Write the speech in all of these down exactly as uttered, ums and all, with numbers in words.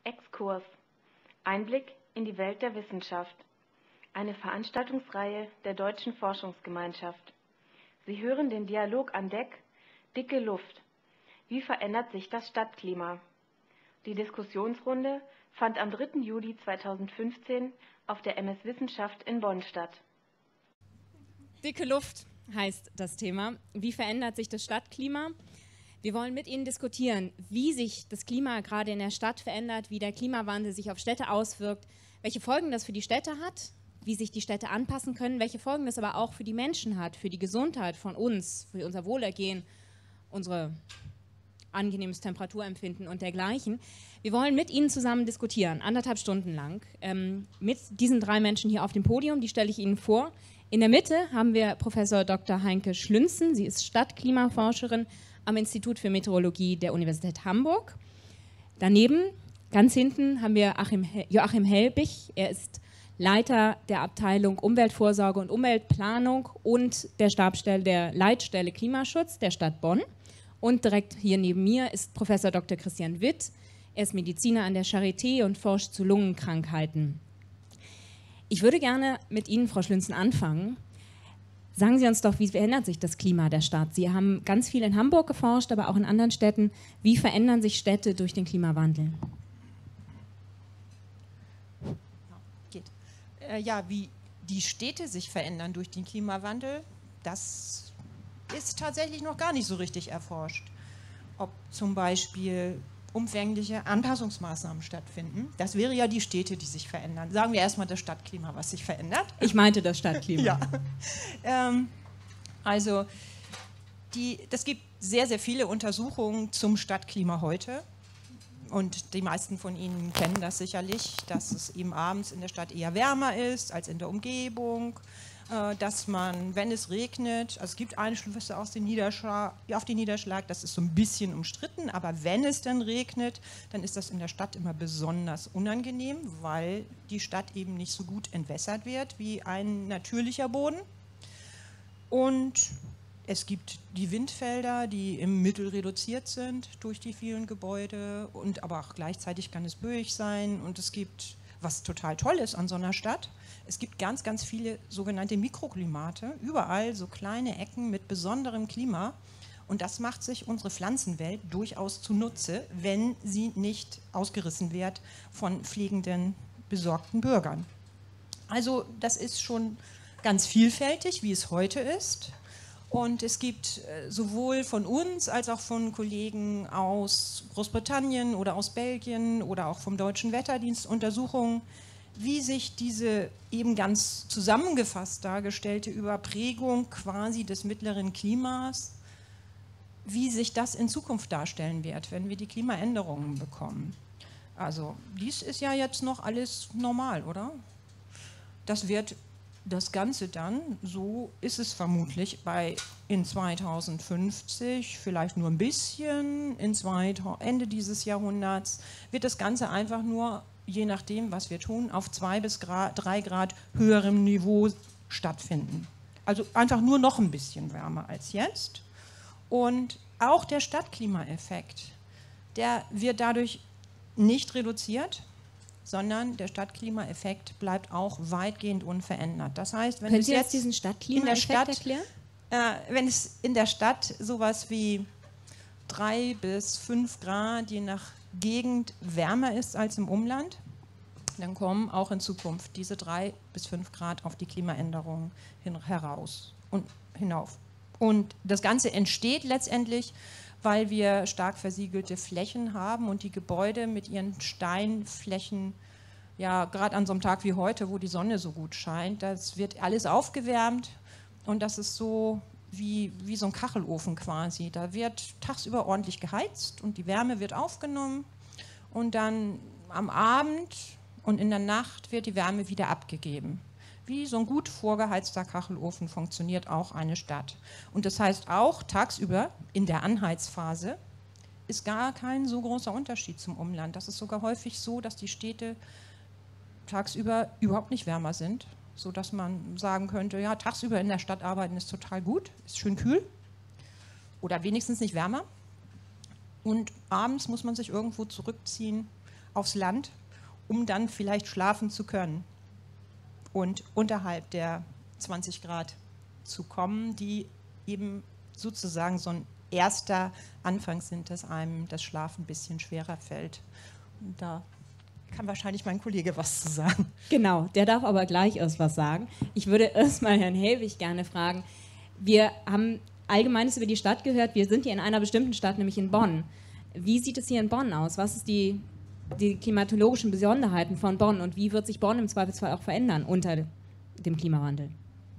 Exkurs. Einblick in die Welt der Wissenschaft. Eine Veranstaltungsreihe der Deutschen Forschungsgemeinschaft. Sie hören den Dialog an Deck Dicke Luft. Wie verändert sich das Stadtklima? Die Diskussionsrunde fand am dritten Juli zweitausendfünfzehn auf der M S Wissenschaft in Bonn statt. Dicke Luft heißt das Thema. Wie verändert sich das Stadtklima? Wir wollen mit Ihnen diskutieren, wie sich das Klima gerade in der Stadt verändert, wie der Klimawandel sich auf Städte auswirkt, welche Folgen das für die Städte hat, wie sich die Städte anpassen können, welche Folgen das aber auch für die Menschen hat, für die Gesundheit von uns, für unser Wohlergehen, unsere angenehmes Temperaturempfinden und dergleichen. Wir wollen mit Ihnen zusammen diskutieren, anderthalb Stunden lang, ähm, mit diesen drei Menschen hier auf dem Podium, die stelle ich Ihnen vor. In der Mitte haben wir Professor Doktor Heinke Schlünzen, sie ist Stadtklimaforscherin am Institut für Meteorologie der Universität Hamburg. Daneben, ganz hinten, haben wir Achim, Joachim Helbig, er ist Leiter der Abteilung Umweltvorsorge und Umweltplanung und der Stabsstelle der Leitstelle Klimaschutz der Stadt Bonn. Und direkt hier neben mir ist Professor Doktor Christian Witt, er ist Mediziner an der Charité und forscht zu Lungenkrankheiten. Ich würde gerne mit Ihnen, Frau Schlünzen, anfangen. Sagen Sie uns doch, wie verändert sich das Klima der Stadt? Sie haben ganz viel in Hamburg geforscht, aber auch in anderen Städten. Wie verändern sich Städte durch den Klimawandel? Geht. Äh, ja, wie die Städte sich verändern durch den Klimawandel, das ist tatsächlich noch gar nicht so richtig erforscht. Ob zum Beispiel umfängliche Anpassungsmaßnahmen stattfinden. Das wäre ja die Städte, die sich verändern. Sagen wir erstmal das Stadtklima, was sich verändert. Ich meinte das Stadtklima. Ja. Ähm, also, die, das gibt sehr, sehr viele Untersuchungen zum Stadtklima heute. Und die meisten von Ihnen kennen das sicherlich, dass es eben abends in der Stadt eher wärmer ist als in der Umgebung. Dass man, wenn es regnet, also es gibt Einflüsse aus dem Niederschlag, auf den Niederschlag, das ist so ein bisschen umstritten, aber wenn es dann regnet, dann ist das in der Stadt immer besonders unangenehm, weil die Stadt eben nicht so gut entwässert wird wie ein natürlicher Boden. Und es gibt die Windfelder, die im Mittel reduziert sind durch die vielen Gebäude, und aber auch gleichzeitig kann es böig sein, und es gibt, was total toll ist an so einer Stadt, es gibt ganz, ganz viele sogenannte Mikroklimate, überall so kleine Ecken mit besonderem Klima, und das macht sich unsere Pflanzenwelt durchaus zunutze, wenn sie nicht ausgerissen wird von pflegenden, besorgten Bürgern. Also das ist schon ganz vielfältig, wie es heute ist, und es gibt sowohl von uns als auch von Kollegen aus Großbritannien oder aus Belgien oder auch vom Deutschen Wetterdienst Untersuchungen, wie sich diese eben ganz zusammengefasst dargestellte Überprägung quasi des mittleren Klimas, wie sich das in Zukunft darstellen wird, wenn wir die Klimaänderungen bekommen. Also dies ist ja jetzt noch alles normal, oder? Das wird das Ganze dann, so ist es vermutlich, bei in zweitausendfünfzig, vielleicht nur ein bisschen, in zweitausend, Ende dieses Jahrhunderts, wird das Ganze einfach nur, je nachdem, was wir tun, auf zwei bis drei Grad höherem Niveau stattfinden. Also einfach nur noch ein bisschen wärmer als jetzt. Und auch der Stadtklimaeffekt, der wird dadurch nicht reduziert, sondern der Stadtklimaeffekt bleibt auch weitgehend unverändert. Das heißt, wenn Können es Sie jetzt jetzt diesen Stadtklimaeffekt erklären? Äh, wenn es in der Stadt sowas wie drei bis fünf Grad je nach Gegend wärmer ist als im Umland, dann kommen auch in Zukunft diese drei bis fünf Grad auf die Klimaänderungen hin, heraus und hinauf. Und das Ganze entsteht letztendlich, weil wir stark versiegelte Flächen haben und die Gebäude mit ihren Steinflächen, ja, gerade an so einem Tag wie heute, wo die Sonne so gut scheint, das wird alles aufgewärmt, und das ist so wie, wie so ein Kachelofen quasi. Da wird tagsüber ordentlich geheizt und die Wärme wird aufgenommen, und dann am Abend und in der Nacht wird die Wärme wieder abgegeben. Wie so ein gut vorgeheizter Kachelofen funktioniert auch eine Stadt. Und das heißt auch, tagsüber in der Anheizphase ist gar kein so großer Unterschied zum Umland. Das ist sogar häufig so, dass die Städte tagsüber überhaupt nicht wärmer sind, sodass man sagen könnte, ja, tagsüber in der Stadt arbeiten ist total gut, ist schön kühl oder wenigstens nicht wärmer. Und abends muss man sich irgendwo zurückziehen aufs Land, um dann vielleicht schlafen zu können und unterhalb der zwanzig Grad zu kommen, die eben sozusagen so ein erster Anfang sind, dass einem das Schlafen ein bisschen schwerer fällt. Und da kann wahrscheinlich mein Kollege was zu sagen. Genau, der darf aber gleich erst was sagen. Ich würde erstmal Herrn Helwig gerne fragen. Wir haben Allgemeines über die Stadt gehört. Wir sind hier in einer bestimmten Stadt, nämlich in Bonn. Wie sieht es hier in Bonn aus? Was ist die, die klimatologischen Besonderheiten von Bonn und wie wird sich Bonn im Zweifelsfall auch verändern unter dem Klimawandel?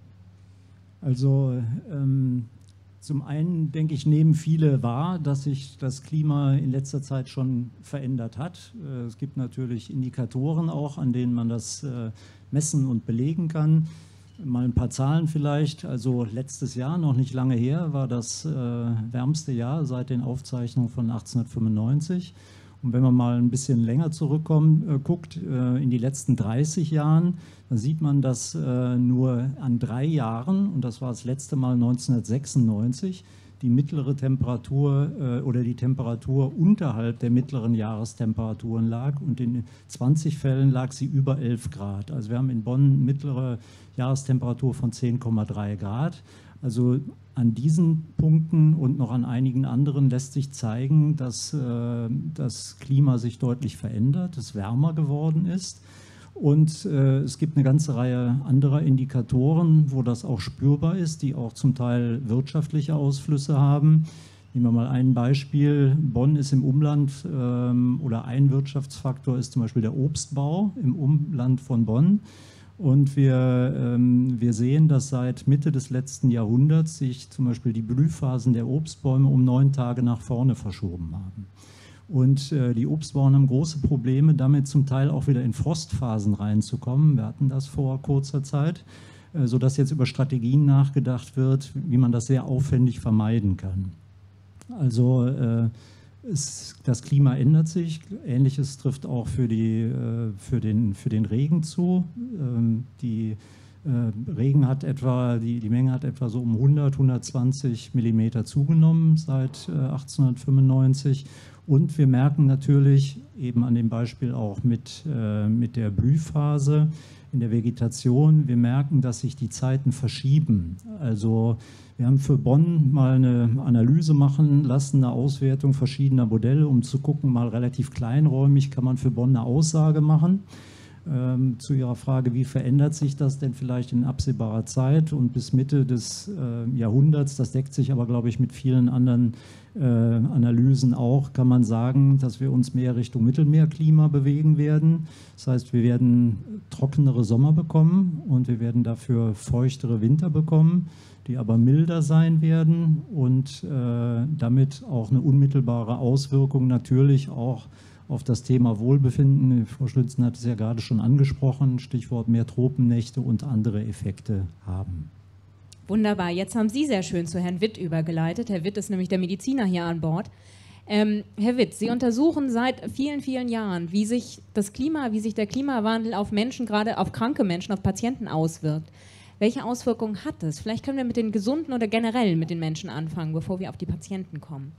Also ähm, zum einen, denke ich, nehmen viele wahr, dass sich das Klima in letzter Zeit schon verändert hat. Äh, es gibt natürlich Indikatoren auch, an denen man das äh, messen und belegen kann. Mal ein paar Zahlen vielleicht. Also letztes Jahr, noch nicht lange her, war das äh, wärmste Jahr seit den Aufzeichnungen von achtzehnhundertfünfundneunzig. Und wenn man mal ein bisschen länger zurückkommt, äh, guckt, äh, in die letzten dreißig Jahren, dann sieht man, dass äh, nur an drei Jahren, und das war das letzte Mal neunzehnhundertsechsundneunzig, die mittlere Temperatur äh, oder die Temperatur unterhalb der mittleren Jahrestemperaturen lag und in zwanzig Fällen lag sie über elf Grad. Also wir haben in Bonn mittlere Jahrestemperatur von zehn Komma drei Grad. Also an diesen Punkten und noch an einigen anderen lässt sich zeigen, dass äh, das Klima sich deutlich verändert, es wärmer geworden ist. Und äh, es gibt eine ganze Reihe anderer Indikatoren, wo das auch spürbar ist, die auch zum Teil wirtschaftliche Ausflüsse haben. Nehmen wir mal ein Beispiel. Bonn ist im Umland ähm, oder ein Wirtschaftsfaktor ist zum Beispiel der Obstbau im Umland von Bonn. Und wir, ähm, wir sehen, dass seit Mitte des letzten Jahrhunderts sich zum Beispiel die Blühphasen der Obstbäume um neun Tage nach vorne verschoben haben. Und äh, die Obstbauern haben große Probleme, damit zum Teil auch wieder in Frostphasen reinzukommen. Wir hatten das vor kurzer Zeit, äh, sodass jetzt über Strategien nachgedacht wird, wie man das sehr aufwendig vermeiden kann. Also äh, es, das Klima ändert sich. Ähnliches trifft auch für, die, äh, für, den, für den Regen zu. Ähm, die äh, Regen hat etwa, die, die Menge hat etwa so um hundert, hundertzwanzig Millimeter zugenommen seit äh, achtzehnhundertfünfundneunzig. Und wir merken natürlich eben an dem Beispiel auch mit, äh, mit der Blühphase in der Vegetation, wir merken, dass sich die Zeiten verschieben. Also wir haben für Bonn mal eine Analyse machen lassen, eine Auswertung verschiedener Modelle, um zu gucken, mal relativ kleinräumig kann man für Bonn eine Aussage machen. Ähm, zu Ihrer Frage, wie verändert sich das denn vielleicht in absehbarer Zeit und bis Mitte des äh, Jahrhunderts, das deckt sich aber, glaube ich, mit vielen anderen äh, Analysen auch, kann man sagen, dass wir uns mehr Richtung Mittelmeerklima bewegen werden. Das heißt, wir werden trockenere Sommer bekommen und wir werden dafür feuchtere Winter bekommen, die aber milder sein werden und äh, damit auch eine unmittelbare Auswirkung natürlich auch auf das Thema Wohlbefinden. Frau Schlützen hat es ja gerade schon angesprochen, Stichwort mehr Tropennächte und andere Effekte haben. Wunderbar, jetzt haben Sie sehr schön zu Herrn Witt übergeleitet. Herr Witt ist nämlich der Mediziner hier an Bord. Ähm, Herr Witt, Sie untersuchen seit vielen, vielen Jahren, wie sich das Klima, wie sich der Klimawandel auf Menschen, gerade auf kranke Menschen, auf Patienten auswirkt. Welche Auswirkungen hat es? Vielleicht können wir mit den Gesunden oder generell mit den Menschen anfangen, bevor wir auf die Patienten kommen.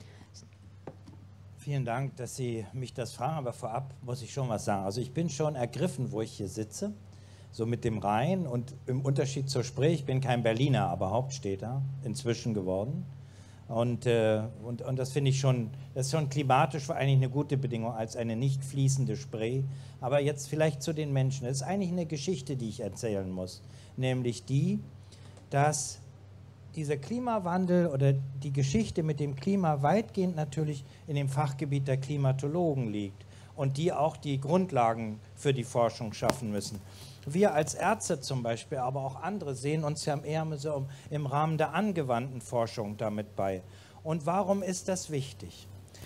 Vielen Dank, dass Sie mich das fragen, aber vorab muss ich schon was sagen. Also ich bin schon ergriffen, wo ich hier sitze, so mit dem Rhein und im Unterschied zur Spree, ich bin kein Berliner, aber Hauptstädter inzwischen geworden. Und, äh, und, und das finde ich schon, das ist schon klimatisch eigentlich eine gute Bedingung als eine nicht fließende Spree. Aber jetzt vielleicht zu den Menschen. Das ist eigentlich eine Geschichte, die ich erzählen muss, nämlich die, dass dieser Klimawandel oder die Geschichte mit dem Klima weitgehend natürlich in dem Fachgebiet der Klimatologen liegt und die auch die Grundlagen für die Forschung schaffen müssen. Wir als Ärzte zum Beispiel, aber auch andere sehen uns ja eher so im Rahmen der angewandten Forschung damit bei. Und warum ist das wichtig?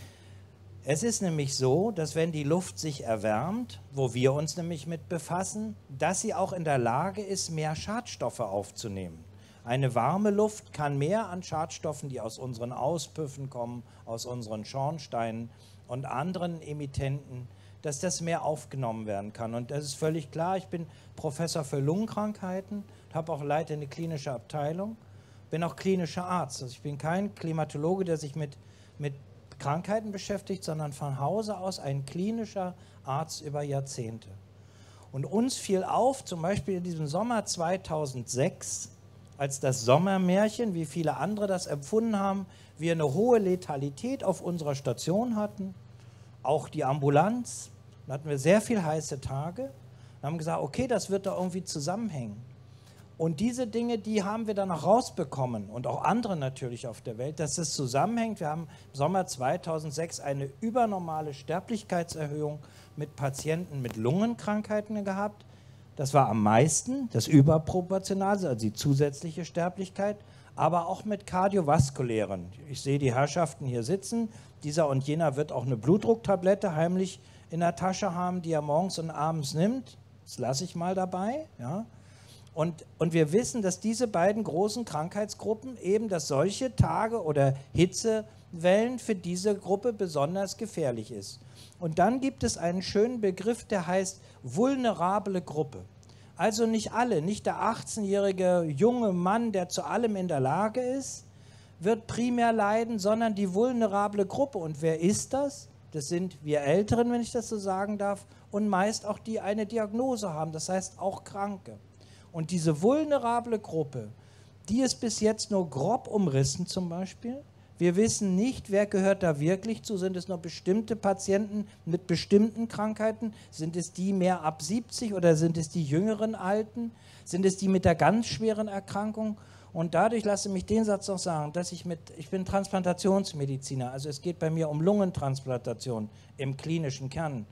Es ist nämlich so, dass wenn die Luft sich erwärmt, wo wir uns nämlich mit befassen, dass sie auch in der Lage ist, mehr Schadstoffe aufzunehmen. Eine warme Luft kann mehr an Schadstoffen, die aus unseren Auspüffen kommen, aus unseren Schornsteinen und anderen Emittenten, dass das mehr aufgenommen werden kann. Und das ist völlig klar. Ich bin Professor für Lungenkrankheiten, habe auch leite eine klinische Abteilung, bin auch klinischer Arzt. Also ich bin kein Klimatologe, der sich mit, mit Krankheiten beschäftigt, sondern von Hause aus ein klinischer Arzt über Jahrzehnte. Und uns fiel auf, zum Beispiel in diesem Sommer zweitausendsechs, als das Sommermärchen, wie viele andere das empfunden haben, wir eine hohe Letalität auf unserer Station hatten, auch die Ambulanz, da hatten wir sehr viele heiße Tage und haben gesagt, okay, das wird da irgendwie zusammenhängen. Und diese Dinge, die haben wir dann auch rausbekommen und auch andere natürlich auf der Welt, dass es zusammenhängt. Wir haben im Sommer zweitausendsechs eine übernormale Sterblichkeitserhöhung mit Patienten mit Lungenkrankheiten gehabt. Das war am meisten, das Überproportionale, also die zusätzliche Sterblichkeit, aber auch mit kardiovaskulären. Ich sehe die Herrschaften hier sitzen. Dieser und jener wird auch eine Blutdrucktablette heimlich in der Tasche haben, die er morgens und abends nimmt. Das lasse ich mal dabei. Ja. Und, und wir wissen, dass diese beiden großen Krankheitsgruppen eben, dass solche Tage oder Hitzewellen für diese Gruppe besonders gefährlich ist. Und dann gibt es einen schönen Begriff, der heißt vulnerable Gruppe. Also nicht alle, nicht der achtzehnjährige junge Mann, der zu allem in der Lage ist, wird primär leiden, sondern die vulnerable Gruppe. Und wer ist das? Das sind wir Älteren, wenn ich das so sagen darf, und meist auch die eine Diagnose haben, das heißt auch Kranke. Und diese vulnerable Gruppe, die ist bis jetzt nur grob umrissen zum Beispiel. Wir wissen nicht, wer gehört da wirklich zu. Sind es nur bestimmte Patienten mit bestimmten Krankheiten? Sind es die mehr ab siebzig oder sind es die jüngeren Alten? Sind es die mit der ganz schweren Erkrankung? Und dadurch lasse mich den Satz noch sagen, dass ich mit, ich bin Transplantationsmediziner, also es geht bei mir um Lungentransplantation im klinischen Kern.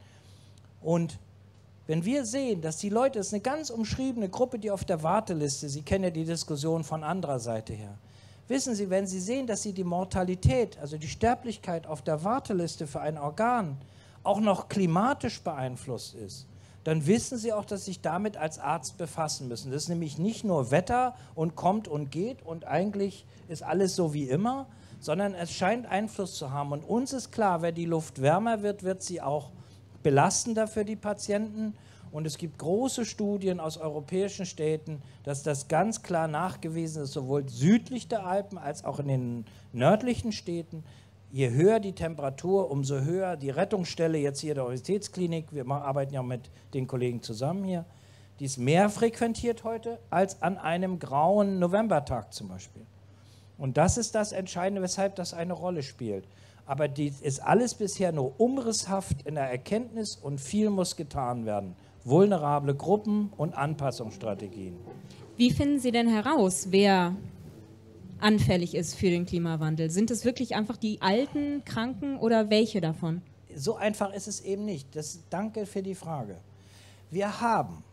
Und wenn wir sehen, dass die Leute, das ist eine ganz umschriebene Gruppe, die auf der Warteliste, Sie kennen ja die Diskussion von anderer Seite her, wissen Sie, wenn Sie sehen, dass Sie die Mortalität, also die Sterblichkeit auf der Warteliste für ein Organ auch noch klimatisch beeinflusst ist, dann wissen Sie auch, dass Sie sich damit als Arzt befassen müssen. Das ist nämlich nicht nur Wetter und kommt und geht und eigentlich ist alles so wie immer, sondern es scheint Einfluss zu haben. Und uns ist klar, wenn die Luft wärmer wird, wird sie auch belastender für die Patienten. Und es gibt große Studien aus europäischen Städten, dass das ganz klar nachgewiesen ist, sowohl südlich der Alpen als auch in den nördlichen Städten. Je höher die Temperatur, umso höher die Rettungsstelle, jetzt hier der Universitätsklinik, wir arbeiten ja mit den Kollegen zusammen hier, die ist mehr frequentiert heute als an einem grauen Novembertag zum Beispiel. Und das ist das Entscheidende, weshalb das eine Rolle spielt. Aber die ist alles bisher nur umrisshaft in der Erkenntnis und viel muss getan werden. Vulnerable Gruppen und Anpassungsstrategien. Wie finden Sie denn heraus, wer anfällig ist für den Klimawandel? Sind es wirklich einfach die alten, Kranken oder welche davon? So einfach ist es eben nicht. Das, danke für die Frage. Wir haben,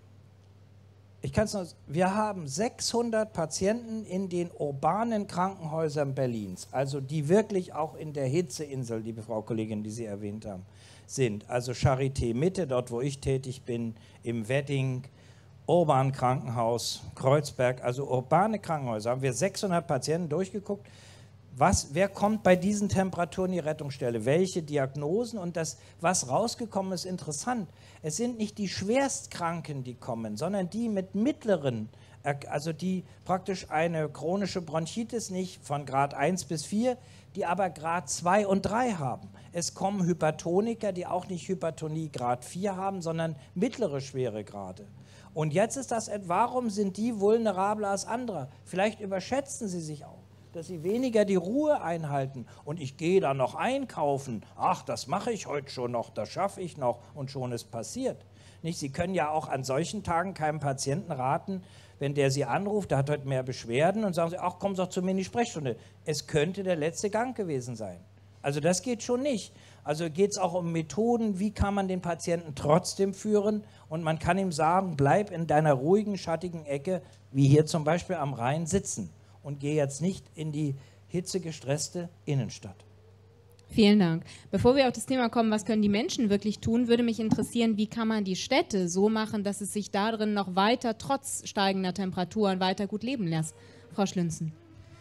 ich kann es noch, wir haben sechshundert Patienten in den urbanen Krankenhäusern Berlins, also die wirklich auch in der Hitzeinsel, liebe Frau Kollegin, die Sie erwähnt haben, sind. Also Charité Mitte, dort wo ich tätig bin, im Wedding, Urban Krankenhaus, Kreuzberg, also urbane Krankenhäuser, haben wir sechshundert Patienten durchgeguckt. Was, wer kommt bei diesen Temperaturen in die Rettungsstelle? Welche Diagnosen? Und das, was rausgekommen ist, interessant. Es sind nicht die Schwerstkranken, die kommen, sondern die mit mittleren, also die praktisch eine chronische Bronchitis nicht von Grad eins bis vier, die aber Grad zwei und drei haben. Es kommen Hypertoniker, die auch nicht Hypertonie Grad vier haben, sondern mittlere Schweregrade. Und jetzt ist das, warum sind die vulnerabler als andere? Vielleicht überschätzen sie sich auch, dass sie weniger die Ruhe einhalten. Und ich gehe da noch einkaufen. Ach, das mache ich heute schon noch, das schaffe ich noch und schon ist passiert. Nicht? Sie können ja auch an solchen Tagen keinem Patienten raten, wenn der Sie anruft, der hat heute mehr Beschwerden und sagen Sie, ach, kommen Sie doch zu mir in die Sprechstunde. Es könnte der letzte Gang gewesen sein. Also das geht schon nicht. Also geht es auch um Methoden, wie kann man den Patienten trotzdem führen und man kann ihm sagen, bleib in deiner ruhigen, schattigen Ecke, wie hier zum Beispiel am Rhein, sitzen und geh jetzt nicht in die hitzegestresste Innenstadt. Vielen Dank. Bevor wir auf das Thema kommen, was können die Menschen wirklich tun, würde mich interessieren, wie kann man die Städte so machen, dass es sich darin noch weiter, trotz steigender Temperaturen, weiter gut leben lässt. Frau Schlünzen.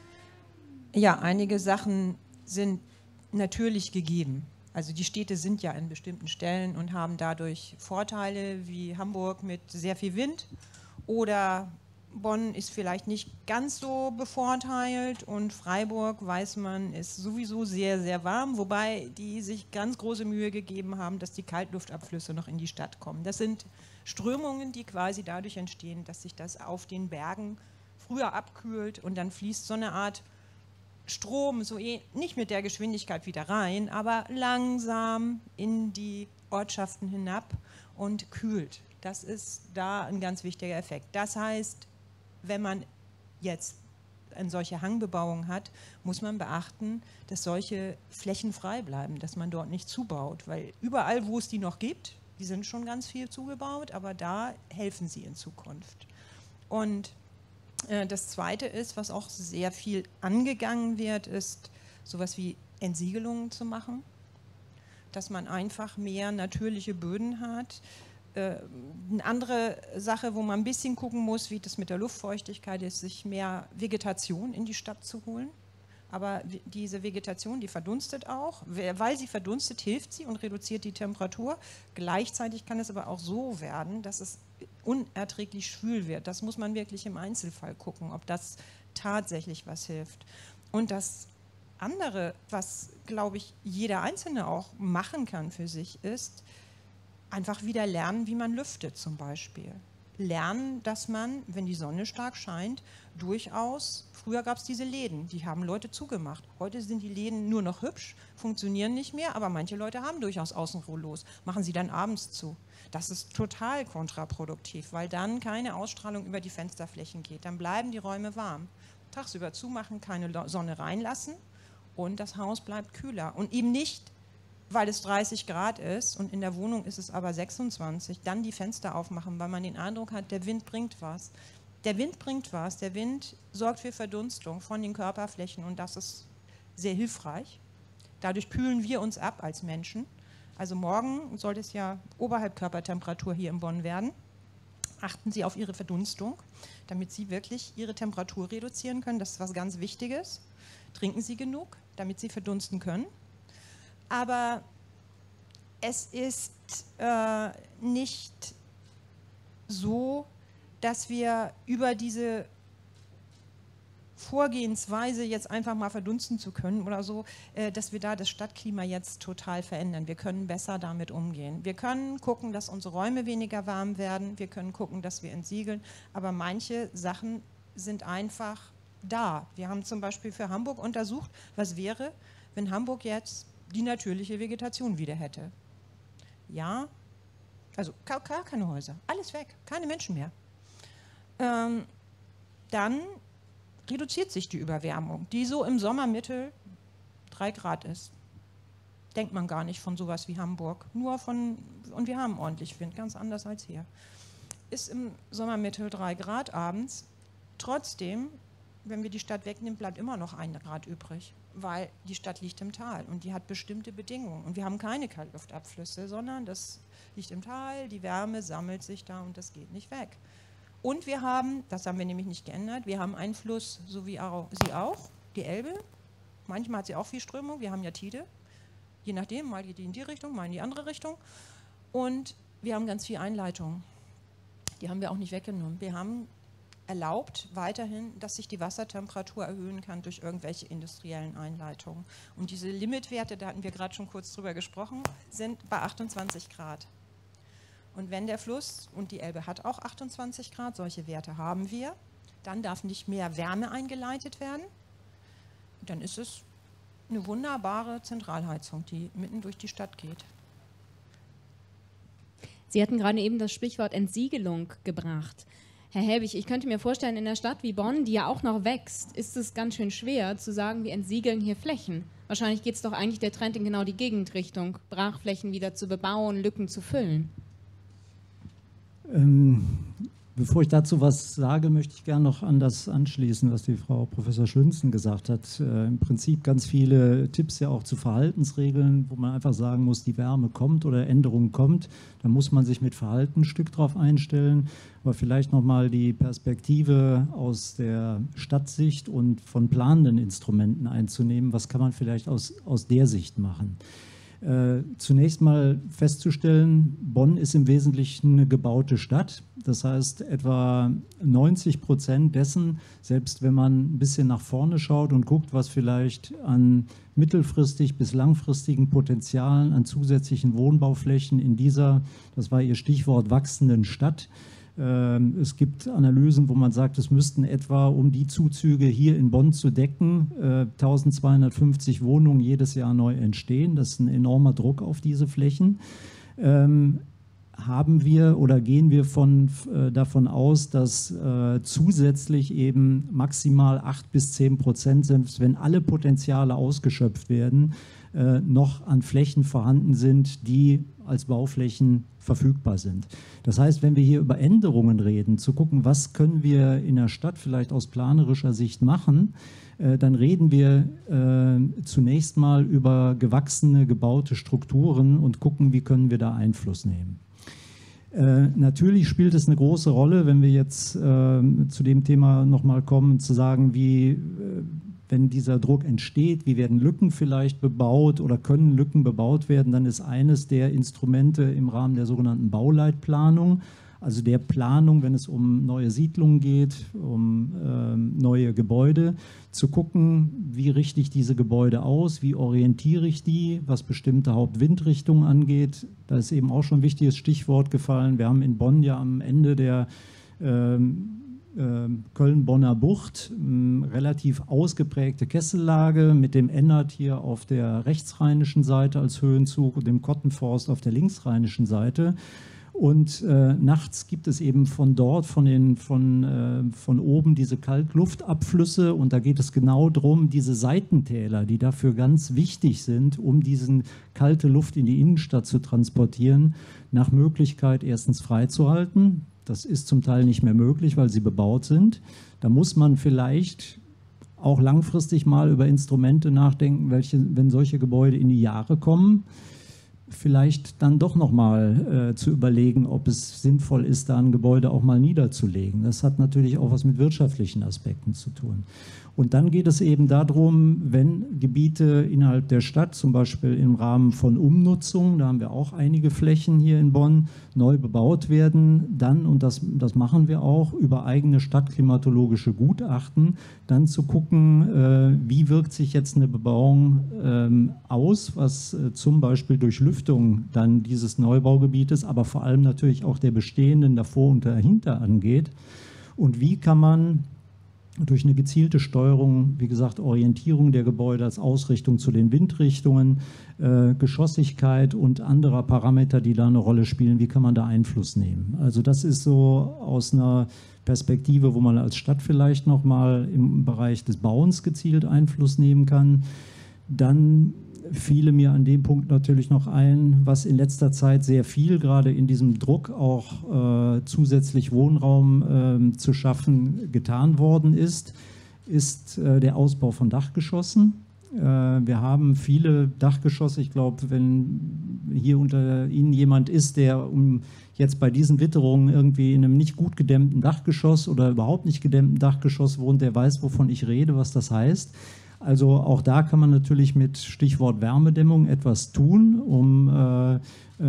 Ja, einige Sachen sind natürlich gegeben. Also die Städte sind ja an bestimmten Stellen und haben dadurch Vorteile wie Hamburg mit sehr viel Wind oder Bonn ist vielleicht nicht ganz so bevorteilt und Freiburg, weiß man, ist sowieso sehr, sehr warm, wobei die sich ganz große Mühe gegeben haben, dass die Kaltluftabflüsse noch in die Stadt kommen. Das sind Strömungen, die quasi dadurch entstehen, dass sich das auf den Bergen früher abkühlt und dann fließt so eine Art Strom, so eh, nicht mit der Geschwindigkeit wieder rein, aber langsam in die Ortschaften hinab und kühlt. Das ist da ein ganz wichtiger Effekt. Das heißt, wenn man jetzt eine solche Hangbebauung hat, muss man beachten, dass solche Flächen frei bleiben, dass man dort nicht zubaut, weil überall, wo es die noch gibt, die sind schon ganz viel zugebaut, aber da helfen sie in Zukunft. Und äh, das Zweite ist, was auch sehr viel angegangen wird, ist sowas wie Entsiegelungen zu machen, dass man einfach mehr natürliche Böden hat. Eine andere Sache, wo man ein bisschen gucken muss, wie das mit der Luftfeuchtigkeit ist, sich mehr Vegetation in die Stadt zu holen. Aber diese Vegetation, die verdunstet auch. Weil sie verdunstet, hilft sie und reduziert die Temperatur. Gleichzeitig kann es aber auch so werden, dass es unerträglich schwül wird. Das muss man wirklich im Einzelfall gucken, ob das tatsächlich was hilft. Und das andere, was, glaube ich, jeder Einzelne auch machen kann für sich, ist, einfach wieder lernen, wie man lüftet zum Beispiel. Lernen, dass man, wenn die Sonne stark scheint, durchaus, früher gab es diese Läden, die haben Leute zugemacht. Heute sind die Läden nur noch hübsch, funktionieren nicht mehr, aber manche Leute haben durchaus Außenrollos, machen sie dann abends zu. Das ist total kontraproduktiv, weil dann keine Ausstrahlung über die Fensterflächen geht. Dann bleiben die Räume warm. Tagsüber zumachen, keine Sonne reinlassen und das Haus bleibt kühler. Und eben nicht, weil es dreißig Grad ist und in der Wohnung ist es aber sechsundzwanzig, dann die Fenster aufmachen, weil man den Eindruck hat, der Wind bringt was. Der Wind bringt was, der Wind sorgt für Verdunstung von den Körperflächen und das ist sehr hilfreich. Dadurch kühlen wir uns ab als Menschen. Also morgen sollte es ja oberhalb Körpertemperatur hier in Bonn werden. Achten Sie auf Ihre Verdunstung, damit Sie wirklich Ihre Temperatur reduzieren können. Das ist was ganz Wichtiges. Trinken Sie genug, damit Sie verdunsten können. Aber es ist äh, nicht so, dass wir über diese Vorgehensweise, jetzt einfach mal verdunsten zu können oder so, äh, dass wir da das Stadtklima jetzt total verändern. Wir können besser damit umgehen. Wir können gucken, dass unsere Räume weniger warm werden. Wir können gucken, dass wir entsiegeln. Aber manche Sachen sind einfach da. Wir haben zum Beispiel für Hamburg untersucht, was wäre, wenn Hamburg jetzt die natürliche Vegetation wieder hätte. Ja, also gar keine Häuser, alles weg, keine Menschen mehr. Ähm, dann reduziert sich die Überwärmung, die so im Sommermittel drei Grad ist. Denkt man gar nicht von sowas wie Hamburg, nur von, und wir haben ordentlich Wind, ganz anders als hier. Ist im Sommermittel drei Grad abends, trotzdem, wenn wir die Stadt wegnehmen, bleibt immer noch ein Grad übrig, weil die Stadt liegt im Tal und die hat bestimmte Bedingungen. Und wir haben keine Kaltluftabflüsse, sondern das liegt im Tal, die Wärme sammelt sich da und das geht nicht weg. Und wir haben, das haben wir nämlich nicht geändert, wir haben einen Fluss, so wie auch, Sie auch, die Elbe. Manchmal hat sie auch viel Strömung, wir haben ja Tide. Je nachdem, mal geht die in die Richtung, mal in die andere Richtung. Und wir haben ganz viel Einleitung. Die haben wir auch nicht weggenommen. Wir haben erlaubt weiterhin, dass sich die Wassertemperatur erhöhen kann durch irgendwelche industriellen Einleitungen. Und diese Limitwerte, da hatten wir gerade schon kurz drüber gesprochen, sind bei achtundzwanzig Grad. Und wenn der Fluss, und die Elbe hat auch achtundzwanzig Grad, solche Werte haben wir, dann darf nicht mehr Wärme eingeleitet werden. Dann ist es eine wunderbare Zentralheizung, die mitten durch die Stadt geht. Sie hatten gerade eben das Sprichwort Entsiegelung gebracht. Herr Helbig, ich könnte mir vorstellen, in der Stadt wie Bonn, die ja auch noch wächst, ist es ganz schön schwer zu sagen, wir entsiegeln hier Flächen. Wahrscheinlich geht es doch eigentlich der Trend in genau die Gegenrichtung, Brachflächen wieder zu bebauen, Lücken zu füllen. Ähm, bevor ich dazu was sage, möchte ich gerne noch an das anschließen, was die Frau Professor Schünzen gesagt hat. Äh, Im Prinzip ganz viele Tipps ja auch zu Verhaltensregeln, wo man einfach sagen muss, die Wärme kommt oder Änderung kommt. Da muss man sich mit Verhalten ein Stück drauf einstellen. Aber vielleicht nochmal die Perspektive aus der Stadtsicht und von planenden Instrumenten einzunehmen. Was kann man vielleicht aus, aus der Sicht machen? Äh, zunächst mal festzustellen, Bonn ist im Wesentlichen eine gebaute Stadt. Das heißt, etwa neunzig Prozent dessen, selbst wenn man ein bisschen nach vorne schaut und guckt, was vielleicht an mittelfristig bis langfristigen Potenzialen, an zusätzlichen Wohnbauflächen in dieser, das war Ihr Stichwort, wachsenden Stadt. Es gibt Analysen, wo man sagt, es müssten etwa, um die Zuzüge hier in Bonn zu decken, eintausendzweihundertfünfzig Wohnungen jedes Jahr neu entstehen. Das ist ein enormer Druck auf diese Flächen. Ähm, haben wir oder gehen wir von, äh, davon aus, dass äh, zusätzlich eben maximal acht bis zehn Prozent, selbst wenn alle Potenziale ausgeschöpft werden, äh, noch an Flächen vorhanden sind, die als Bauflächen verfügbar sind. Das heißt, wenn wir hier über Änderungen reden, zu gucken, was können wir in der Stadt vielleicht aus planerischer Sicht machen, äh, dann reden wir äh, zunächst mal über gewachsene, gebaute Strukturen und gucken, wie können wir da Einfluss nehmen. Äh, natürlich spielt es eine große Rolle, wenn wir jetzt äh, zu dem Thema nochmal kommen, zu sagen, wie, äh, wenn dieser Druck entsteht, wie werden Lücken vielleicht bebaut oder können Lücken bebaut werden, dann ist eines der Instrumente im Rahmen der sogenannten Bauleitplanung, also der Planung, wenn es um neue Siedlungen geht, um äh, neue Gebäude, zu gucken, wie richte ich diese Gebäude aus, wie orientiere ich die, was bestimmte Hauptwindrichtungen angeht. Da ist eben auch schon ein wichtiges Stichwort gefallen. Wir haben in Bonn ja am Ende der äh, Köln-Bonner Bucht, relativ ausgeprägte Kessellage mit dem Ennert hier auf der rechtsrheinischen Seite als Höhenzug und dem Kottenforst auf der linksrheinischen Seite. Und äh, nachts gibt es eben von dort, von, den, von, äh, von oben diese Kaltluftabflüsse und da geht es genau darum, diese Seitentäler, die dafür ganz wichtig sind, um diese kalte Luft in die Innenstadt zu transportieren, nach Möglichkeit erstens freizuhalten. Das ist zum Teil nicht mehr möglich, weil sie bebaut sind. Da muss man vielleicht auch langfristig mal über Instrumente nachdenken, welche, wenn solche Gebäude in die Jahre kommen, vielleicht dann doch nochmal äh, zu überlegen, ob es sinnvoll ist, da ein Gebäude auch mal niederzulegen. Das hat natürlich auch was mit wirtschaftlichen Aspekten zu tun. Und dann geht es eben darum, wenn Gebiete innerhalb der Stadt, zum Beispiel im Rahmen von Umnutzung, da haben wir auch einige Flächen hier in Bonn, neu bebaut werden, dann, und das, das machen wir auch, über eigene stadtklimatologische Gutachten, dann zu gucken, äh, wie wirkt sich jetzt eine Bebauung ähm, aus, was äh, zum Beispiel durch Lüftung dann dieses Neubaugebietes, aber vor allem natürlich auch der bestehenden davor und dahinter angeht. Und wie kann man durch eine gezielte Steuerung, wie gesagt, Orientierung der Gebäude als Ausrichtung zu den Windrichtungen, äh, Geschossigkeit und anderer Parameter, die da eine Rolle spielen, wie kann man da Einfluss nehmen? Also das ist so aus einer Perspektive, wo man als Stadt vielleicht nochmal im Bereich des Bauens gezielt Einfluss nehmen kann. Dann fiele mir an dem Punkt natürlich noch ein, was in letzter Zeit sehr viel, gerade in diesem Druck auch äh, zusätzlich Wohnraum äh, zu schaffen, getan worden ist, ist äh, der Ausbau von Dachgeschossen. Äh, wir haben viele Dachgeschosse. Ich glaube, wenn hier unter Ihnen jemand ist, der um jetzt bei diesen Witterungen irgendwie in einem nicht gut gedämmten Dachgeschoss oder überhaupt nicht gedämmten Dachgeschoss wohnt, der weiß, wovon ich rede, was das heißt. Also auch da kann man natürlich mit Stichwort Wärmedämmung etwas tun, um äh,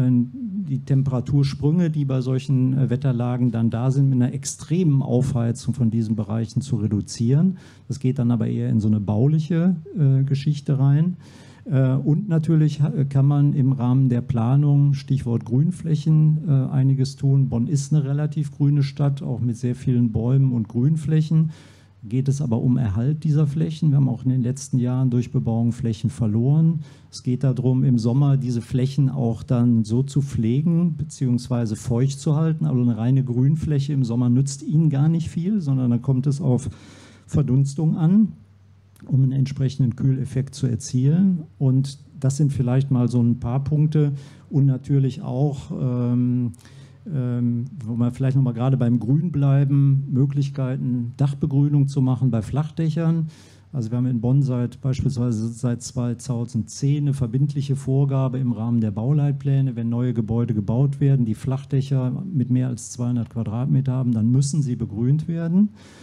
die Temperatursprünge, die bei solchen äh, Wetterlagen dann da sind, mit einer extremen Aufheizung von diesen Bereichen zu reduzieren. Das geht dann aber eher in so eine bauliche äh, Geschichte rein. Äh, und natürlich kann man im Rahmen der Planung, Stichwort Grünflächen, äh, einiges tun. Bonn ist eine relativ grüne Stadt, auch mit sehr vielen Bäumen und Grünflächen. Geht es aber um Erhalt dieser Flächen. Wir haben auch in den letzten Jahren durch Bebauung Flächen verloren. Es geht darum, im Sommer diese Flächen auch dann so zu pflegen bzw. feucht zu halten. Also eine reine Grünfläche im Sommer nützt ihnen gar nicht viel, sondern da kommt es auf Verdunstung an, um einen entsprechenden Kühleffekt zu erzielen. Und das sind vielleicht mal so ein paar Punkte und natürlich auch ähm, Ähm, wo wir vielleicht nochmal gerade beim Grün bleiben, Möglichkeiten, Dachbegrünung zu machen bei Flachdächern. Also wir haben in Bonn seit beispielsweise seit zweitausendzehn eine verbindliche Vorgabe im Rahmen der Bauleitpläne, wenn neue Gebäude gebaut werden, die Flachdächer mit mehr als zweihundert Quadratmeter haben, dann müssen sie begrünt werden.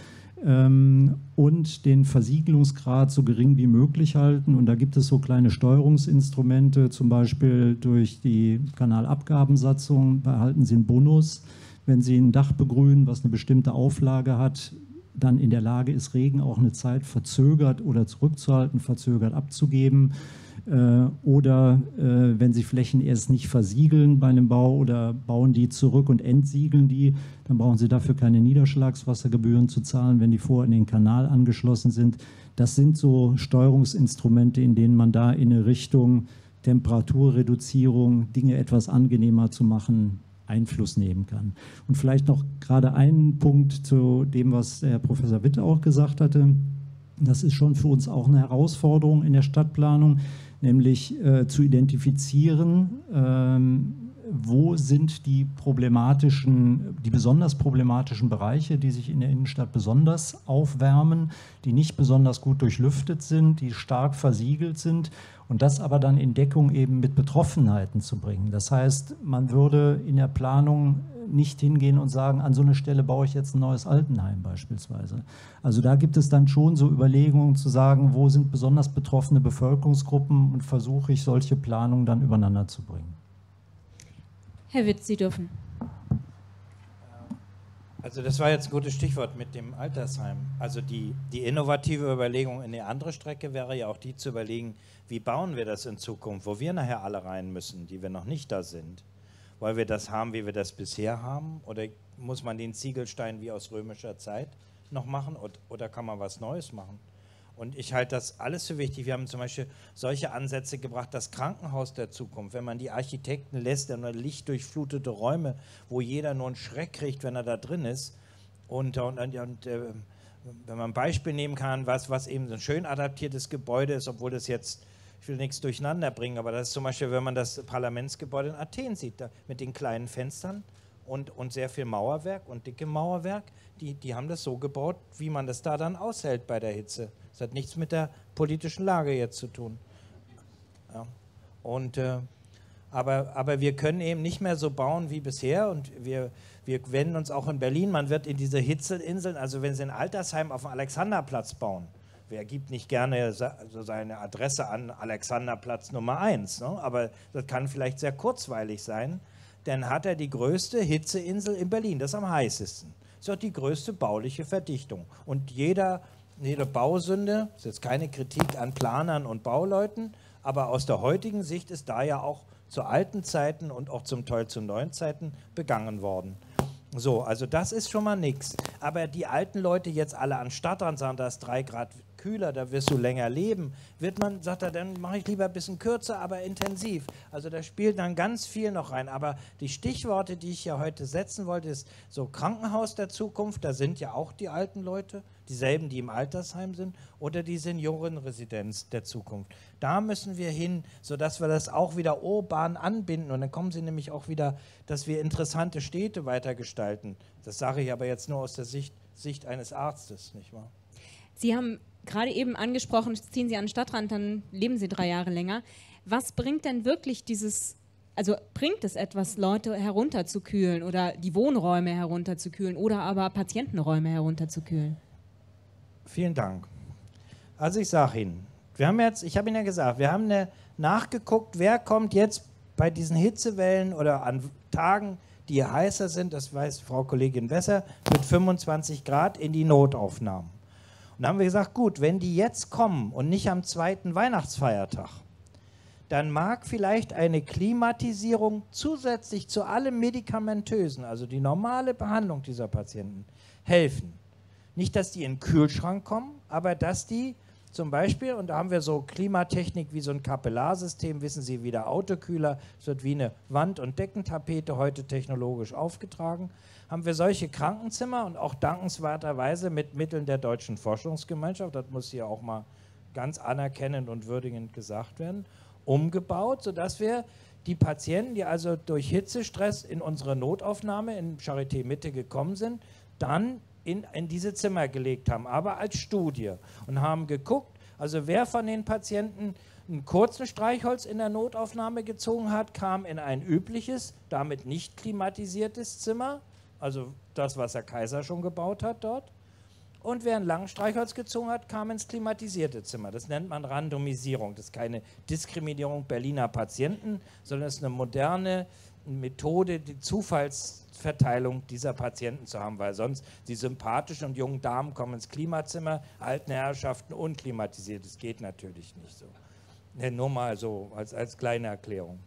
ähm, und den Versiegelungsgrad so gering wie möglich halten. Und da gibt es so kleine Steuerungsinstrumente, zum Beispiel durch die Kanalabgabensatzung behalten Sie einen Bonus. Wenn Sie ein Dach begrünen, was eine bestimmte Auflage hat, dann in der Lage ist, Regen auch eine Zeit verzögert oder zurückzuhalten, verzögert abzugeben. Äh, oder äh, wenn Sie Flächen erst nicht versiegeln bei einem Bau oder bauen die zurück und entsiegeln die, dann brauchen Sie dafür keine Niederschlagswassergebühren zu zahlen, wenn die vorher in den Kanal angeschlossen sind. Das sind so Steuerungsinstrumente, in denen man da in eine Richtung Temperaturreduzierung, Dinge etwas angenehmer zu machen, Einfluss nehmen kann. Und vielleicht noch gerade einen Punkt zu dem, was Herr Professor Witt auch gesagt hatte. Das ist schon für uns auch eine Herausforderung in der Stadtplanung, nämlich äh, zu identifizieren, ähm, wo sind die problematischen, die besonders problematischen Bereiche, die sich in der Innenstadt besonders aufwärmen, die nicht besonders gut durchlüftet sind, die stark versiegelt sind, und das aber dann in Deckung eben mit Betroffenheiten zu bringen. Das heißt, man würde in der Planung nicht hingehen und sagen, an so eine Stelle baue ich jetzt ein neues Altenheim beispielsweise. Also da gibt es dann schon so Überlegungen zu sagen, wo sind besonders betroffene Bevölkerungsgruppen, und versuche ich, solche Planungen dann übereinander zu bringen. Herr Witt, Sie dürfen. Also das war jetzt ein gutes Stichwort mit dem Altersheim. Also die, die innovative Überlegung in eine andere Strecke wäre ja auch die zu überlegen, wie bauen wir das in Zukunft, wo wir nachher alle rein müssen, die wir noch nicht da sind. Wollen wir das haben, wie wir das bisher haben? Oder muss man den Ziegelstein wie aus römischer Zeit noch machen? Oder, oder kann man was Neues machen? Und ich halte das alles für wichtig. Wir haben zum Beispiel solche Ansätze gebracht, das Krankenhaus der Zukunft, wenn man die Architekten lässt, dann lichtdurchflutete Räume, wo jeder nur einen Schreck kriegt, wenn er da drin ist. Und, und, und, und äh, wenn man ein Beispiel nehmen kann, was, was eben so ein schön adaptiertes Gebäude ist, obwohl das jetzt, ich will nichts durcheinander bringen, aber das ist zum Beispiel, wenn man das Parlamentsgebäude in Athen sieht, da, mit den kleinen Fenstern und, und sehr viel Mauerwerk und dickem Mauerwerk, die, die haben das so gebaut, wie man das da dann aushält bei der Hitze. Das hat nichts mit der politischen Lage jetzt zu tun. Ja. Und, äh, aber, aber wir können eben nicht mehr so bauen wie bisher, und wir, wir wenden uns auch in Berlin, man wird in diese Hitzeinseln, also wenn Sie ein Altersheim auf dem Alexanderplatz bauen, wer gibt nicht gerne so seine Adresse an Alexanderplatz Nummer eins, ne? Aber das kann vielleicht sehr kurzweilig sein, dann hat er die größte Hitzeinsel in Berlin, das ist am heißesten. Das ist auch die größte bauliche Verdichtung. Und jeder, jede Bausünde, das ist jetzt keine Kritik an Planern und Bauleuten, aber aus der heutigen Sicht ist da ja auch zu alten Zeiten und auch zum Teil zu neuen Zeiten begangen worden. So, also das ist schon mal nichts. Aber die alten Leute jetzt alle an Stadtrand sagen, da ist drei Grad kühler, da wirst du länger leben, wird man, sagt er, dann mache ich lieber ein bisschen kürzer, aber intensiv. Also da spielt dann ganz viel noch rein. Aber die Stichworte, die ich ja heute setzen wollte, ist so Krankenhaus der Zukunft, da sind ja auch die alten Leute, dieselben, die im Altersheim sind, oder die Seniorenresidenz der Zukunft. Da müssen wir hin, sodass wir das auch wieder urban anbinden, und dann kommen sie nämlich auch wieder, dass wir interessante Städte weitergestalten. Das sage ich aber jetzt nur aus der Sicht, Sicht eines Arztes, nicht wahr? Sie haben gerade eben angesprochen, ziehen Sie an den Stadtrand, dann leben Sie drei Jahre länger. Was bringt denn wirklich dieses, also bringt es etwas, Leute herunterzukühlen oder die Wohnräume herunterzukühlen oder aber Patientenräume herunterzukühlen? Vielen Dank. Also ich sage Ihnen, wir haben jetzt, ich habe Ihnen ja gesagt, wir haben eine, nachgeguckt, wer kommt jetzt bei diesen Hitzewellen oder an Tagen, die heißer sind, das weiß Frau Kollegin Wesser, mit fünfundzwanzig Grad in die Notaufnahmen. Und da haben wir gesagt, gut, wenn die jetzt kommen und nicht am zweiten Weihnachtsfeiertag, dann mag vielleicht eine Klimatisierung zusätzlich zu allem Medikamentösen, also die normale Behandlung dieser Patienten, helfen. Nicht, dass die in den Kühlschrank kommen, aber dass die zum Beispiel, und da haben wir so Klimatechnik wie so ein Kapillarsystem, wissen Sie, wie der Autokühler, es wird wie eine Wand- und Deckentapete heute technologisch aufgetragen, haben wir solche Krankenzimmer und auch dankenswerterweise mit Mitteln der Deutschen Forschungsgemeinschaft, das muss hier auch mal ganz anerkennend und würdigend gesagt werden, umgebaut, sodass wir die Patienten, die also durch Hitzestress in unsere Notaufnahme in Charité Mitte gekommen sind, dann in, in diese Zimmer gelegt haben, aber als Studie, und haben geguckt, also wer von den Patienten einen kurzen Streichholz in der Notaufnahme gezogen hat, kam in ein übliches, damit nicht klimatisiertes Zimmer, also das, was Herr Kaiser schon gebaut hat dort, und wer ein Langstreichholz gezogen hat, kam ins klimatisierte Zimmer. Das nennt man Randomisierung. Das ist keine Diskriminierung Berliner Patienten, sondern es ist eine moderne Methode, die Zufallsverteilung dieser Patienten zu haben, weil sonst die sympathischen und jungen Damen kommen ins Klimazimmer, alten Herrschaften unklimatisiert. Das geht natürlich nicht so. Nur mal so als, als kleine Erklärung.